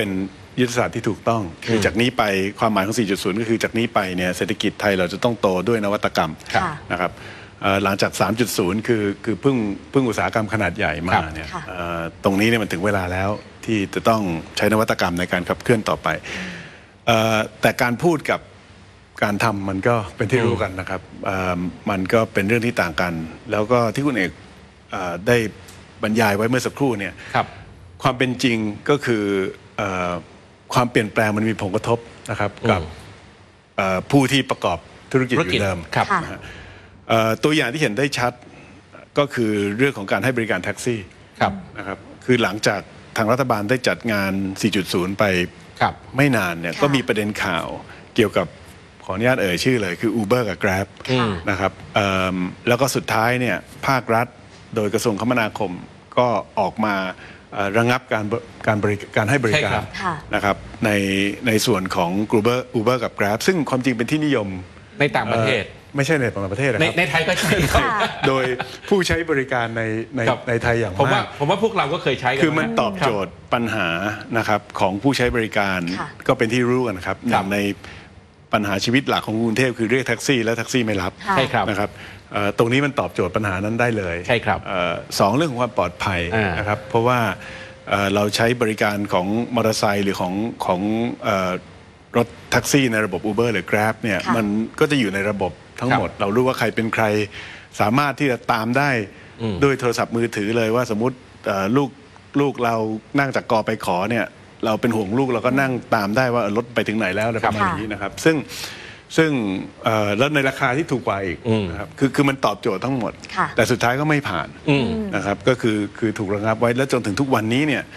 ยุทธศาสตร์ที่ถูกต้องคือจากนี้ไปความหมายของ 4.0 ก็คือจากนี้ไปเนี่ยเศรษฐกิจไทยเราจะต้องโตด้วยนวัตกรรมนะครับหลังจาก 3.0 คือเพิ่งอุตสาหกรรมขนาดใหญ่มาเนี่ยตรงนี้เนี่ยมันถึงเวลาแล้วที่จะต้องใช้นวัตกรรมในการขับเคลื่อนต่อไปแต่การพูดกับการทำมันก็เป็นที่รู้กันนะครับมันก็เป็นเรื่องที่ต่างกันแล้วก็ที่คุณเอกได้บรรยายไว้เมื่อสักครู่เนี่ยความเป็นจริงก็คือความเปลี่ยนแปลงมันมีผลกระทบนะครับกับผู้ที่ประกอบธุรกิจอยู่เดิมตัวอย่างที่เห็นได้ชัดก็คือเรื่องของการให้บริการแท็กซี่นะครับคือหลังจากทางรัฐบาลได้จัดงาน 4.0 ไปไม่นานเนี่ยก็มีประเด็นข่าวเกี่ยวกับขออนุญาตชื่อเลยคือ Uber กับ Grab นะครับแล้วก็สุดท้ายเนี่ยภาครัฐโดยกระทรวงคมนาคมก็ออกมาระงับการให้บริการนะครับในส่วนของ Uber กับ Grab ซึ่งความจริงเป็นที่นิยมในต่างประเทศไม่ใช่ในต่างประเทศนะครับในไทยก็ใช่โดยผู้ใช้บริการในไทยอย่างมากผมว่าพวกเราก็เคยใช้กันคือมันตอบโจทย์ปัญหานะครับของผู้ใช้บริการก็เป็นที่รู้กันครับในปัญหาชีวิตหลักของกรุงเทพคือเรียกแท็กซี่แล้วแท็กซี่ไม่รับนะครับตรงนี้มันตอบโจทย์ปัญหานั้นได้เลยใช่ครับสองเรื่องของความปลอดภัยนะครับเพราะว่าเราใช้บริการของมอเตอร์ไซค์หรือของรถแท็กซี่ในระบบ Uber หรือ Grab เนี่ยมันก็จะอยู่ในระบบทั้งหมดเรารู้ว่าใครเป็นใครสามารถที่จะตามได้ด้วยโทรศัพท์มือถือเลยว่าสมมุติลูกเรานั่งจากกอไปขอเนี่ยเราเป็นห่วงลูกเราก็นั่งตามได้ว่ารถไปถึงไหนแล้วอะไรประมาณนี้นะครับซึ่งแล้วในราคาที่ถูกกว่าอีกนะครับคือมันตอบโจทย์ทั้งหมดแต่สุดท้ายก็ไม่ผ่านนะครับก็คือถูกระงับไว้แล้วจนถึงทุกวันนี้เนี่ย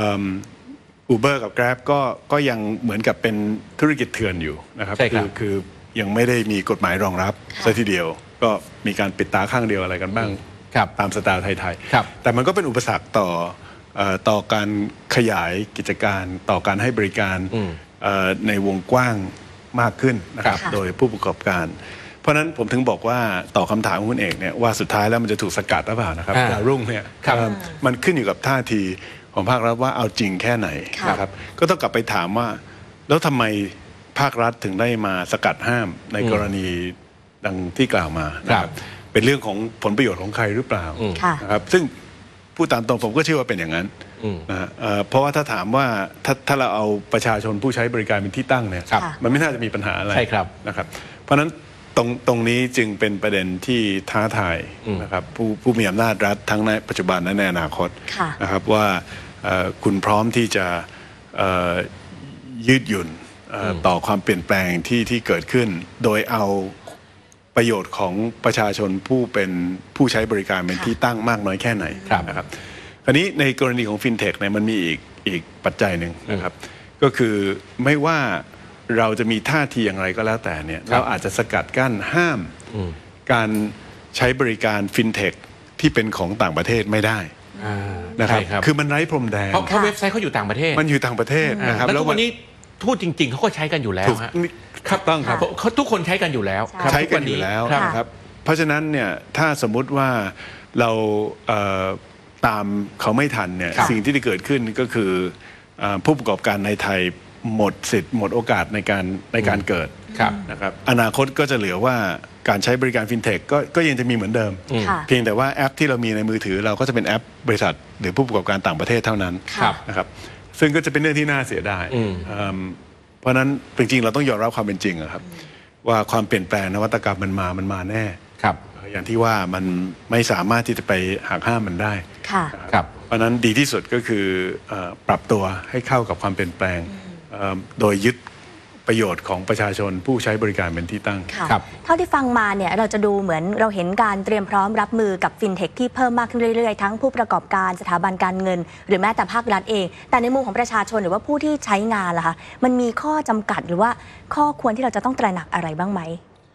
Uber กับ Grab ก็ยังเหมือนกับเป็นธุรกิจเถื่อนอยู่นะครับคือยังไม่ได้มีกฎหมายรองรับซะทีเดียวก็มีการปิดตาข้างเดียวอะไรกันบ้างตามสไตล์ไทยๆแต่มันก็เป็นอุปสรรคต่อการขยายกิจการต่อการให้บริการในวงกว้างมากขึ้นนะครับโดยผู้ประกอบการเพราะฉะนั้นผมถึงบอกว่าต่อคำถามของคุณเอกเนี่ยว่าสุดท้ายแล้วมันจะถูกสกัดหรือเปล่านะครับดาวรุ่งเนี่ยมันขึ้นอยู่กับท่าทีของภาครัฐว่าเอาจริงแค่ไหนนะครับก็ต้องกลับไปถามว่าแล้วทำไมภาครัฐถึงได้มาสกัดห้ามในกรณีดังที่กล่าวมานะครับเป็นเรื่องของผลประโยชน์ของใครหรือเปล่านะครับซึ่งพูดตามตรงผมก็เชื่อว่าเป็นอย่างนั้นนะเพราะว่าถ้าถามว่าถ้าเราเอาประชาชนผู้ใช้บริการเป็นที่ตั้งเนี่ยมันไม่น่าจะมีปัญหาอะไรนะครับเพราะฉะนั้นตรงนี้จึงเป็นประเด็นที่ท้าทายนะครับผู้มีอำนาจรัฐทั้งในปัจจุบันและในอนาคตนะครับว่าคุณพร้อมที่จะยืดหยุ่นต่อความเปลี่ยนแปลงที่เกิดขึ้นโดยเอาประโยชน์ของประชาชนผู้เป็นผู้ใช้บริการเป็นที่ตั้งมากน้อยแค่ไหนนะครับคราวนี้ในกรณีของฟินเทคเนี่ยมันมีอีกปัจจัยหนึ่งนะครับก็คือไม่ว่าเราจะมีท่าทีอย่างไรก็แล้วแต่เนี่ยเราอาจจะสกัดกั้นห้ามการใช้บริการฟินเทคที่เป็นของต่างประเทศไม่ได้นะครับคือมันไร้พรมแดนเพราะเว็บไซต์เขาอยู่ต่างประเทศมันอยู่ต่างประเทศนะครับแล้ววันนี้พูดจริงๆเขาก็ใช้กันอยู่แล้วครับต้องครับเขาทุกคนใช้กันอยู่แล้วใช้กันอยู่แล้วนะครับเพราะฉะนั้นเนี่ยถ้าสมมุติว่าเราตามเขาไม่ทันเนี่ยสิ่งที่จะเกิดขึ้นก็คือผู้ประกอบการในไทยหมดสิทธิ์หมดโอกาสในการเกิดนะครับอนาคตก็จะเหลือว่าการใช้บริการฟินเทคก็ยังจะมีเหมือนเดิมเพียงแต่ว่าแอปที่เรามีในมือถือเราก็จะเป็นแอปบริษัทหรือผู้ประกอบการต่างประเทศเท่านั้นนะครับซึ่งก็จะเป็นเรื่องที่น่าเสียดายเพราะนั้นจริงๆเราต้องยอมรับความเป็นจริงครับว่าความเปลี่ยนแปลงนวัตกรรมมันมาแน่อย่างที่ว่ามันไม่สามารถที่จะไปหักห้ามมันได้เพราะนั้นดีที่สุดก็คือปรับตัวให้เข้ากับความเปลี่ยนแปลงโดยยึดประโยชน์ของประชาชนผู้ใช้บริการเป็นที่ตั้งเท่าที่ฟังมาเนี่ยเราจะดูเหมือนเราเห็นการเตรียมพร้อมรับมือกับฟินเทคที่เพิ่มมากขึ้นเรื่อยๆทั้งผู้ประกอบการสถาบันการเงินหรือแม้แต่ภาครัฐเองแต่ในมุมของประชาชนหรือว่าผู้ที่ใช้งานล่ะคะมันมีข้อจำกัดหรือว่าข้อควรที่เราจะต้องตระหนักอะไรบ้างไหม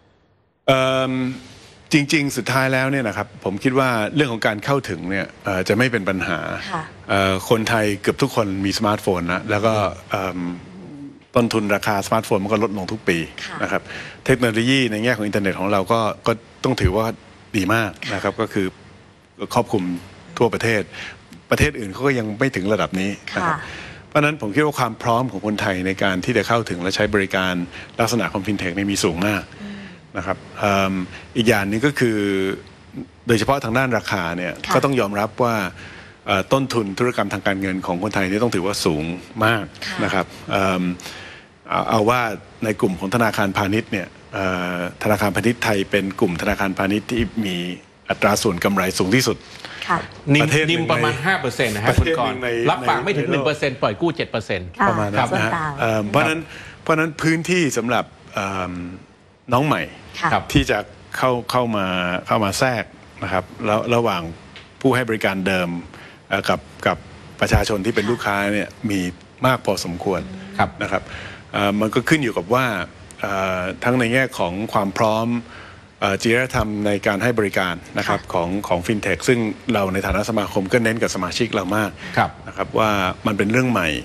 จริงๆสุดท้ายแล้วเนี่ยนะครับผมคิดว่าเรื่องของการเข้าถึงเนี่ยจะไม่เป็นปัญหาคนไทยเกือบทุกคนมีสมาร์ทโฟนนะแล้วก็ต้นทุนราคาสมาร์ทโฟนมันก็ลดลงทุกปีนะครับเทคโนโลยีในแง่ของอินเทอร์เน็ตของเราก็ต้องถือว่าดีมากนะครับก็คือครอบคลุมทั่วประเทศอื่นเขาก็ยังไม่ถึงระดับนี้นะครับเพเพราะฉะนั้นผมคิดว่าความพร้อมของคนไทยในการที่จะเข้าถึงและใช้บริการลักษณะของฟินเทคมีสูงมากนะครับอีกอย่างนึงก็คือโดยเฉพาะทางด้านราคาเนี่ยก็ต้องยอมรับว่าต้นทุนธุรกรรมทางการเงินของคนไทยนี่ต้องถือว่าสูงมากนะครับเอาว่าในกลุ่มของธนาคารพาณิชย์เนี่ยธนาคารพาณิชย์ไทยเป็นกลุ่มธนาคารพาณิชย์ที่มีอัตราส่วนกำไรสูงที่สุดนิมประมาณ 5% นะฮะคุณกรณ์รับฝากไม่ถึง 1% ปล่อยกู้ 7% ประมาณนั้นนะฮะเพราะนั้นพื้นที่สำหรับน้องใหม่ที่จะเข้ามาแทรกนะครับแล้วระหว่างผู้ให้บริการเดิมกับประชาชนที่เป็นลูกค้าเนี่ยมีมากพอสมควรนะครับมันก็ขึ้นอยู่กับว่าทั้งในแง่ของความพร้อมจริยธรรมในการให้บริการนะครับของฟินเทคซึ่งเราในฐานะสมาคมก็เน้นกับสมาชิกเรามากนะครับว่ามันเป็นเรื่องใหม่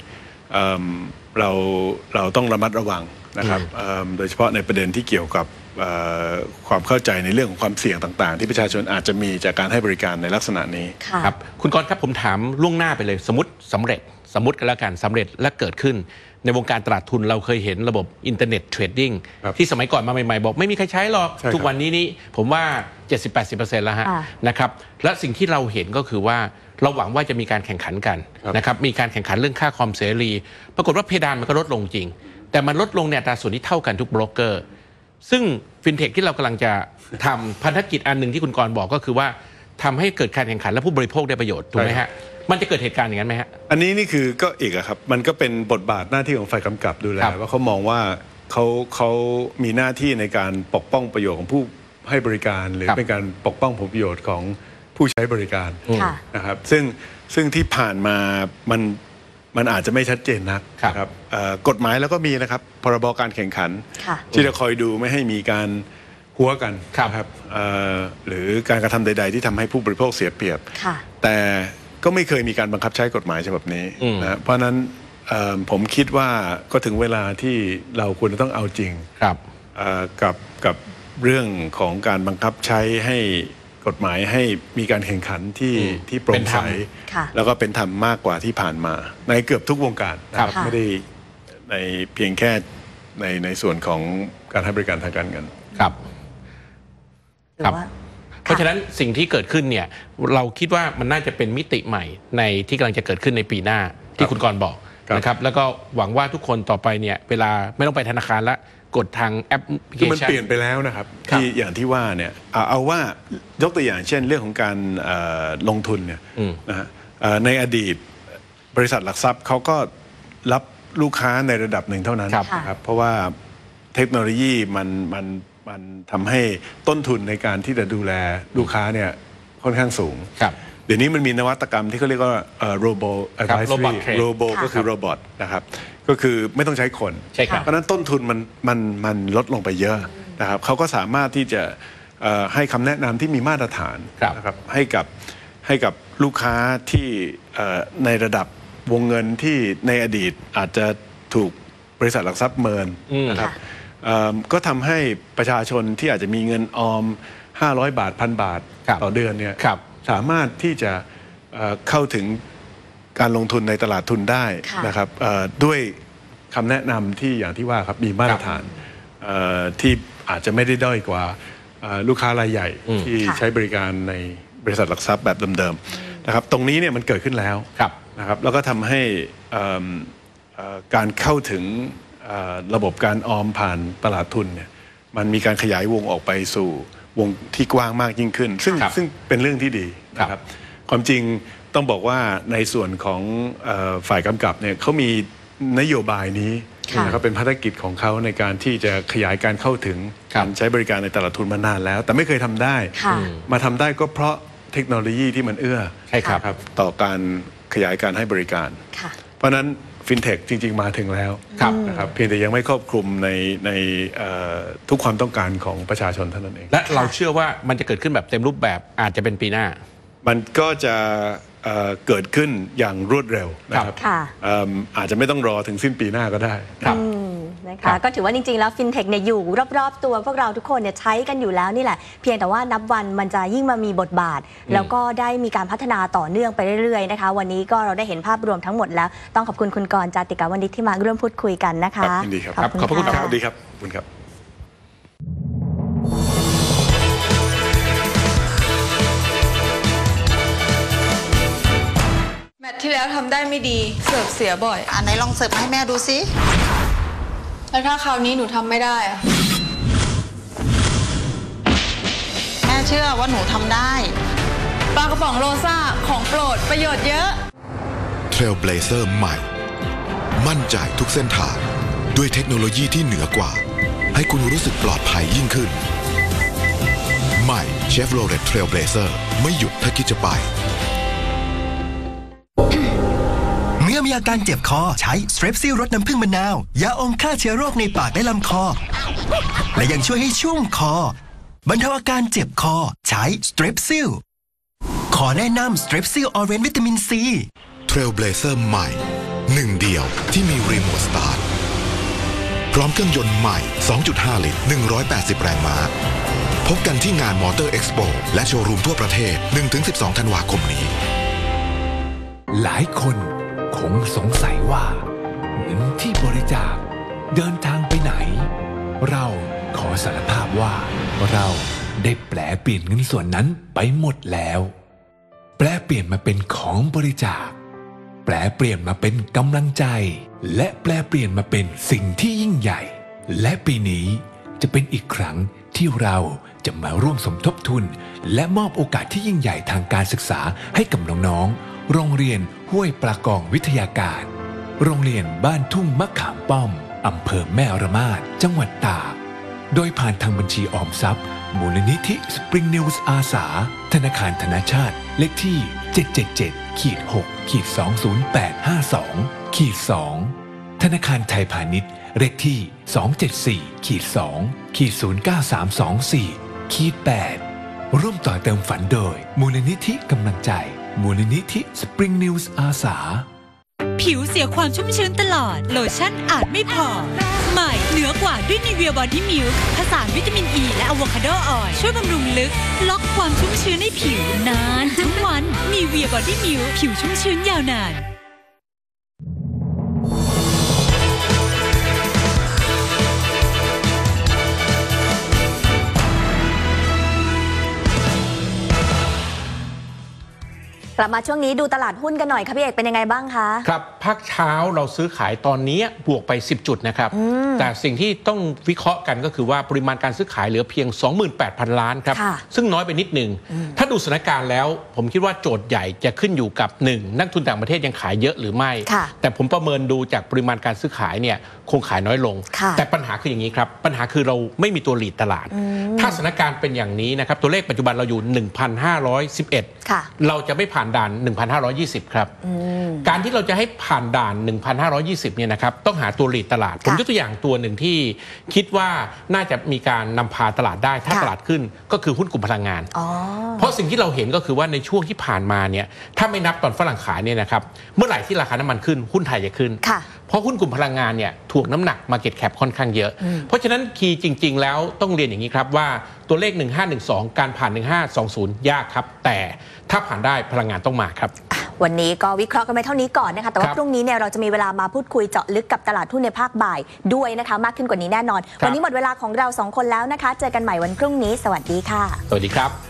เราต้องระมัดระวังนะครับโดยเฉพาะในประเด็นที่เกี่ยวกับความเข้าใจในเรื่องของความเสี่ยงต่างๆที่ประชาชนอาจจะมีจากการให้บริการในลักษณะนี้ครับคุณกรณ์ครับผมถามล่วงหน้าไปเลยสมมติกันแล้วกันสำเร็จและเกิดขึ้นในวงการตลาดทุนเราเคยเห็นระบบอินเทอร์เน็ตเทรดดิ้งที่สมัยก่อนมาใหม่ๆบอกไม่มีใครใช้หรอกทุกวันนี้ผมว่า 70-80% แล้วฮะนะครับและสิ่งที่เราเห็นก็คือว่าเราหวังว่าจะมีการแข่งขันกันนะครับมีการแข่งขันเรื่องค่าคอมเสรีปรากฏว่าเพดานมันก็ลดลงจริงแต่มันลดลงในอัตราส่วนที่เท่ากันทุกโบรกเกอร์ซึ่งฟินเทคที่เรากำลังจะทำพันธกิจอันหนึ่งที่คุณกรณ์บอกก็คือว่าทำให้เกิดการแข่งขันและผู้บริโภคได้ประโยชน์ถูกไหมฮะมันจะเกิดเหตุการณ์อย่างนั้นไหมฮะอันนี้นี่คือก็อีกครับมันก็เป็นบทบาทหน้าที่ของฝ่ายกำกับดูแลว่าเขามองว่าเขามีหน้าที่ในการปกป้องประโยชน์ของผู้ให้บริการหรือเป็นการปกป้องผลประโยชน์ของผู้ใช้บริการนะครับซึ่งที่ผ่านมามันอาจจะไม่ชัดเจนนักนะครับกฎหมายแล้วก็มีนะครับพรบการแข่งขันที่จะคอยดูไม่ให้มีการหัวกันครับหรือการกระทำใดๆที่ทำให้ผู้บริโภคเสียเปรียบแต่ก็ไม่เคยมีการบังคับใช้กฎหมายฉบับนี้นะเพราะนั้นผมคิดว่าก็ถึงเวลาที่เราควรจะต้องเอาจริงกับเรื่องของการบังคับใช้ให้กฎหมายให้มีการแข่งขันที่โปร่งใสแล้วก็เป็นธรรมมากกว่าที่ผ่านมาในเกือบทุกวงการนะครับไม่ได้ในเพียงแค่ในส่วนของการให้บริการทางการเงินครับเพราะฉะนั้นสิ่งที่เกิดขึ้นเนี่ยเราคิดว่ามันน่าจะเป็นมิติใหม่ในที่กำลังจะเกิดขึ้นในปีหน้าที่คุณกรณ์บอกนะครับแล้วก็หวังว่าทุกคนต่อไปเนี่ยเวลาไม่ต้องไปธนาคารละกดทางแอปพลิเคชันมันเปลี่ยนไปแล้วนะครับที่อย่างที่ว่าเนี่ยเอาว่ายกตัวอย่างเช่นเรื่องของการลงทุนเนี่ยนะฮะในอดีตบริษัทหลักทรัพย์เขาก็รับลูกค้าในระดับหนึ่งเท่านั้นครับเพราะว่าเทคโนโลยีมันทำให้ต้นทุนในการที่จะดูแลลูกค้าเนี่ยค่อนข้างสูงเดี๋ยวนี้มันมีนวัตกรรมที่เขาเรียกว่าโรโบโรโบก็คือโรบอทนะครับก็คือไม่ต้องใช้คนเพราะนั้นต้นทุนมันลดลงไปเยอะนะครับเขาก็สามารถที่จะให้คำแนะนำที่มีมาตรฐานนะครับให้กับลูกค้าที่ในระดับวงเงินที่ในอดีตอาจจะถูกบริษัทหลักทรัพย์เมินนะครับก็ทำให้ประชาชนที่อาจจะมีเงินออม500 บาท 1,000 บาทต่อเดือนเนี่ยสามารถที่จะเข้าถึงการลงทุนในตลาดทุนได้นะครับด้วยคำแนะนำที่อย่างที่ว่าครับมีมาตรฐานที่อาจจะไม่ได้ด้อยกว่าลูกค้ารายใหญ่ที่ใช้บริการในบริษัทหลักทรัพย์แบบเดิมๆนะครับตรงนี้เนี่ยมันเกิดขึ้นแล้วนะครับแล้วก็ทำให้การเข้าถึงระบบการออมผ่านตลาดทุนเนี่ยมันมีการขยายวงออกไปสู่วงที่กว้างมากยิ่งขึ้นซึ่งเป็นเรื่องที่ดีนะครับความจริงต้องบอกว่าในส่วนของฝ่ายกำกับเนี่ยเขามีนโยบายนี้นะครับเป็นภารกิจของเขาในการที่จะขยายการเข้าถึงการใช้บริการในตลาดทุนมานานแล้วแต่ไม่เคยทำได้มาทำได้ก็เพราะเทคโนโลยีที่มันเอื้อต่อการขยายการให้บริการเพราะนั้นฟินเทคจริงๆมาถึงแล้วนะครับเพียงแต่ยังไม่ครอบคลุมในทุกความต้องการของประชาชนเท่านั้นเองและเราเชื่อว่ามันจะเกิดขึ้นแบบเต็มรูปแบบอาจจะเป็นปีหน้ามันก็จะเกิดขึ้นอย่างรวดเร็วนะครับอาจจะไม่ต้องรอถึงสิ้นปีหน้าก็ได้นะคะก็ถือว่าจริงๆแล้วฟินเทคเนี่ยอยู่รอบๆตัวพวกเราทุกคนเนี่ยใช้กันอยู่แล้วนี่แหละเพียงแต่ว่านับวันมันจะยิ่งมามีบทบาทแล้วก็ได้มีการพัฒนาต่อเนื่องไปเรื่อยๆนะคะวันนี้ก็เราได้เห็นภาพรวมทั้งหมดแล้วต้องขอบคุณคุณกรณ์ จาติกาวณิชที่มาร่วมพูดคุยกันนะคะยินดีครับขอบคุณครับดีครับขอบคุณครับแมตช์ที่แล้วทำได้ไม่ดีเสิร์ฟเสียบ่อยไหนลองเสิร์ฟให้แม่ดูสิแล้วถ้าคราวนี้หนูทำไม่ได้อะแม่เชื่อว่าหนูทำได้ปลากระป๋องโรซ่าของโปรดประโยชน์เยอะ Trailblazer ใหม่มั่นใจทุกเส้นทางด้วยเทคโนโลยีที่เหนือกว่าให้คุณรู้สึกปลอดภัยยิ่งขึ้นใหม่ Chevrolet Trailblazer ไม่หยุดถ้าคิดจะไปเมื่อมีอาการเจ็บคอใช้ Strepsil รสน้ำผึ้งมะนาว ยาอมฆ่าเชื้อโรคในปากและลำคอและยังช่วยให้ชุ่มคอบรรเทาอาการเจ็บคอใช้ Strepsil ขอแนะนำ Strepsil Orange วิตามิน C Trailblazer ใหม่หนึ่งเดียวที่มีรีโมทสตาร์ทพร้อมเครื่องยนต์ใหม่ 2.5 ลิตร 180 แรงม้าพบกันที่งาน Motor Expo และโชว์รูมทั่วประเทศ 1-12 ธันวาคมนี้หลายคนคงสงสัยว่าเงินที่บริจาคเดินทางไปไหนเราขอสารภาพว่าเราได้แปลเปลี่ยนเงินส่วนนั้นไปหมดแล้วแปลเปลี่ยนมาเป็นของบริจาคแปลเปลี่ยนมาเป็นกำลังใจและแปลเปลี่ยนมาเป็นสิ่งที่ยิ่งใหญ่และปีนี้จะเป็นอีกครั้งที่เราจะมาร่วมสมทบทุนและมอบโอกาสที่ยิ่งใหญ่ทางการศึกษาให้กับน้องๆโรงเรียนห้วยปลากองวิทยาการโรงเรียนบ้านทุ่งมะขามป้อมอำเภอแม่ระมาดจังหวัดตากโดยผ่านทางบัญชีออมทรัพย์มูลนิธิสปริงนิวส์อาสาธนาคารธนชาติเลขที่777-6-20852-2ธนาคารไทยพาณิชย์เลขที่274-2-09324-8ร่วมต่อเติมฝันโดยมูลนิธิกำลังใจมูลนิธิสปริงนิวส์อาสาผิวเสียความชุ่มชื้นตลอดโลชั่นอาจไม่พอใหม่เหนือกว่าด้วยนิเวียบอดี้มิลค์ผสานวิตามินอ e ีและอะโวคาโดออยล์ช่วยบำรุงลึกล็อกความชุ่มชื้นให้ผิวนานทั้งวันนิเวียบอดี้มิลค์ผิวชุ่มชื้นยาวนานกลับมาช่วงนี้ดูตลาดหุ้นกันหน่อยค่ะพี่เอกเป็นยังไงบ้างคะครับภาคเช้าเราซื้อขายตอนนี้บวกไป10 จุดนะครับแต่สิ่งที่ต้องวิเคราะห์กันก็คือว่าปริมาณการซื้อขายเหลือเพียง 28,000 ล้านครับซึ่งน้อยไปนิดนึงถ้าดูสถานการณ์แล้วผมคิดว่าโจทย์ใหญ่จะขึ้นอยู่กับ1นักทุนต่างประเทศยังขายเยอะหรือไม่แต่ผมประเมินดูจากปริมาณการซื้อขายเนี่ยคงขายน้อยลงแต่ปัญหาคืออย่างนี้ครับปัญหาคือเราไม่มีตัวหลีดตลาดถ้าสถานการณ์เป็นอย่างนี้นะครับตัวเลขปัจจุบันเราอยู่ 1,511 เราจะไม่ผ่านด่าน 1,520 ครับการที่เราจะให้ผ่านด่าน 1,520 เนี่ยนะครับต้องหาตัวหลีดตลาดผมยกตัวอย่างตัวหนึ่งที่คิดว่าน่าจะมีการนำพาตลาดได้ถ้าตลาดขึ้นก็คือหุ้นกลุ่มพลังงานเพราะสิ่งที่เราเห็นก็คือว่าในช่วงที่ผ่านมาเนี่ยถ้าไม่นับตอนฝรั่งขายเนี่ยนะครับเมื่อไหร่ที่ราคาน้ำมันขึ้นหุ้นไทยจะขึ้นเพราะหุ้นกลุ่มพลังงานเนี่ยถ่วงน้ำหนัก Market Cap ค่อนข้างเยอะเพราะฉะนั้นคีย์จริงๆแล้วต้องเรียนอย่างนี้ครับว่าตัวเลข 1512 การผ่าน 1520 ยากครับแต่ถ้าผ่านได้พลังงานต้องมาครับวันนี้ก็วิเคราะห์กันไปเท่านี้ก่อนนะคะแต่ว่าพรุ่งนี้เนี่ยเราจะมีเวลามาพูดคุยเจาะลึกกับตลาดหุ้นในภาคบ่ายด้วยนะคะมากขึ้นกว่านี้แน่นอนวันนี้หมดเวลาของเรา2 คนแล้วนะคะเจอกันใหม่วันพรุ่งนี้สวัสดีค่ะสวัสดีครับ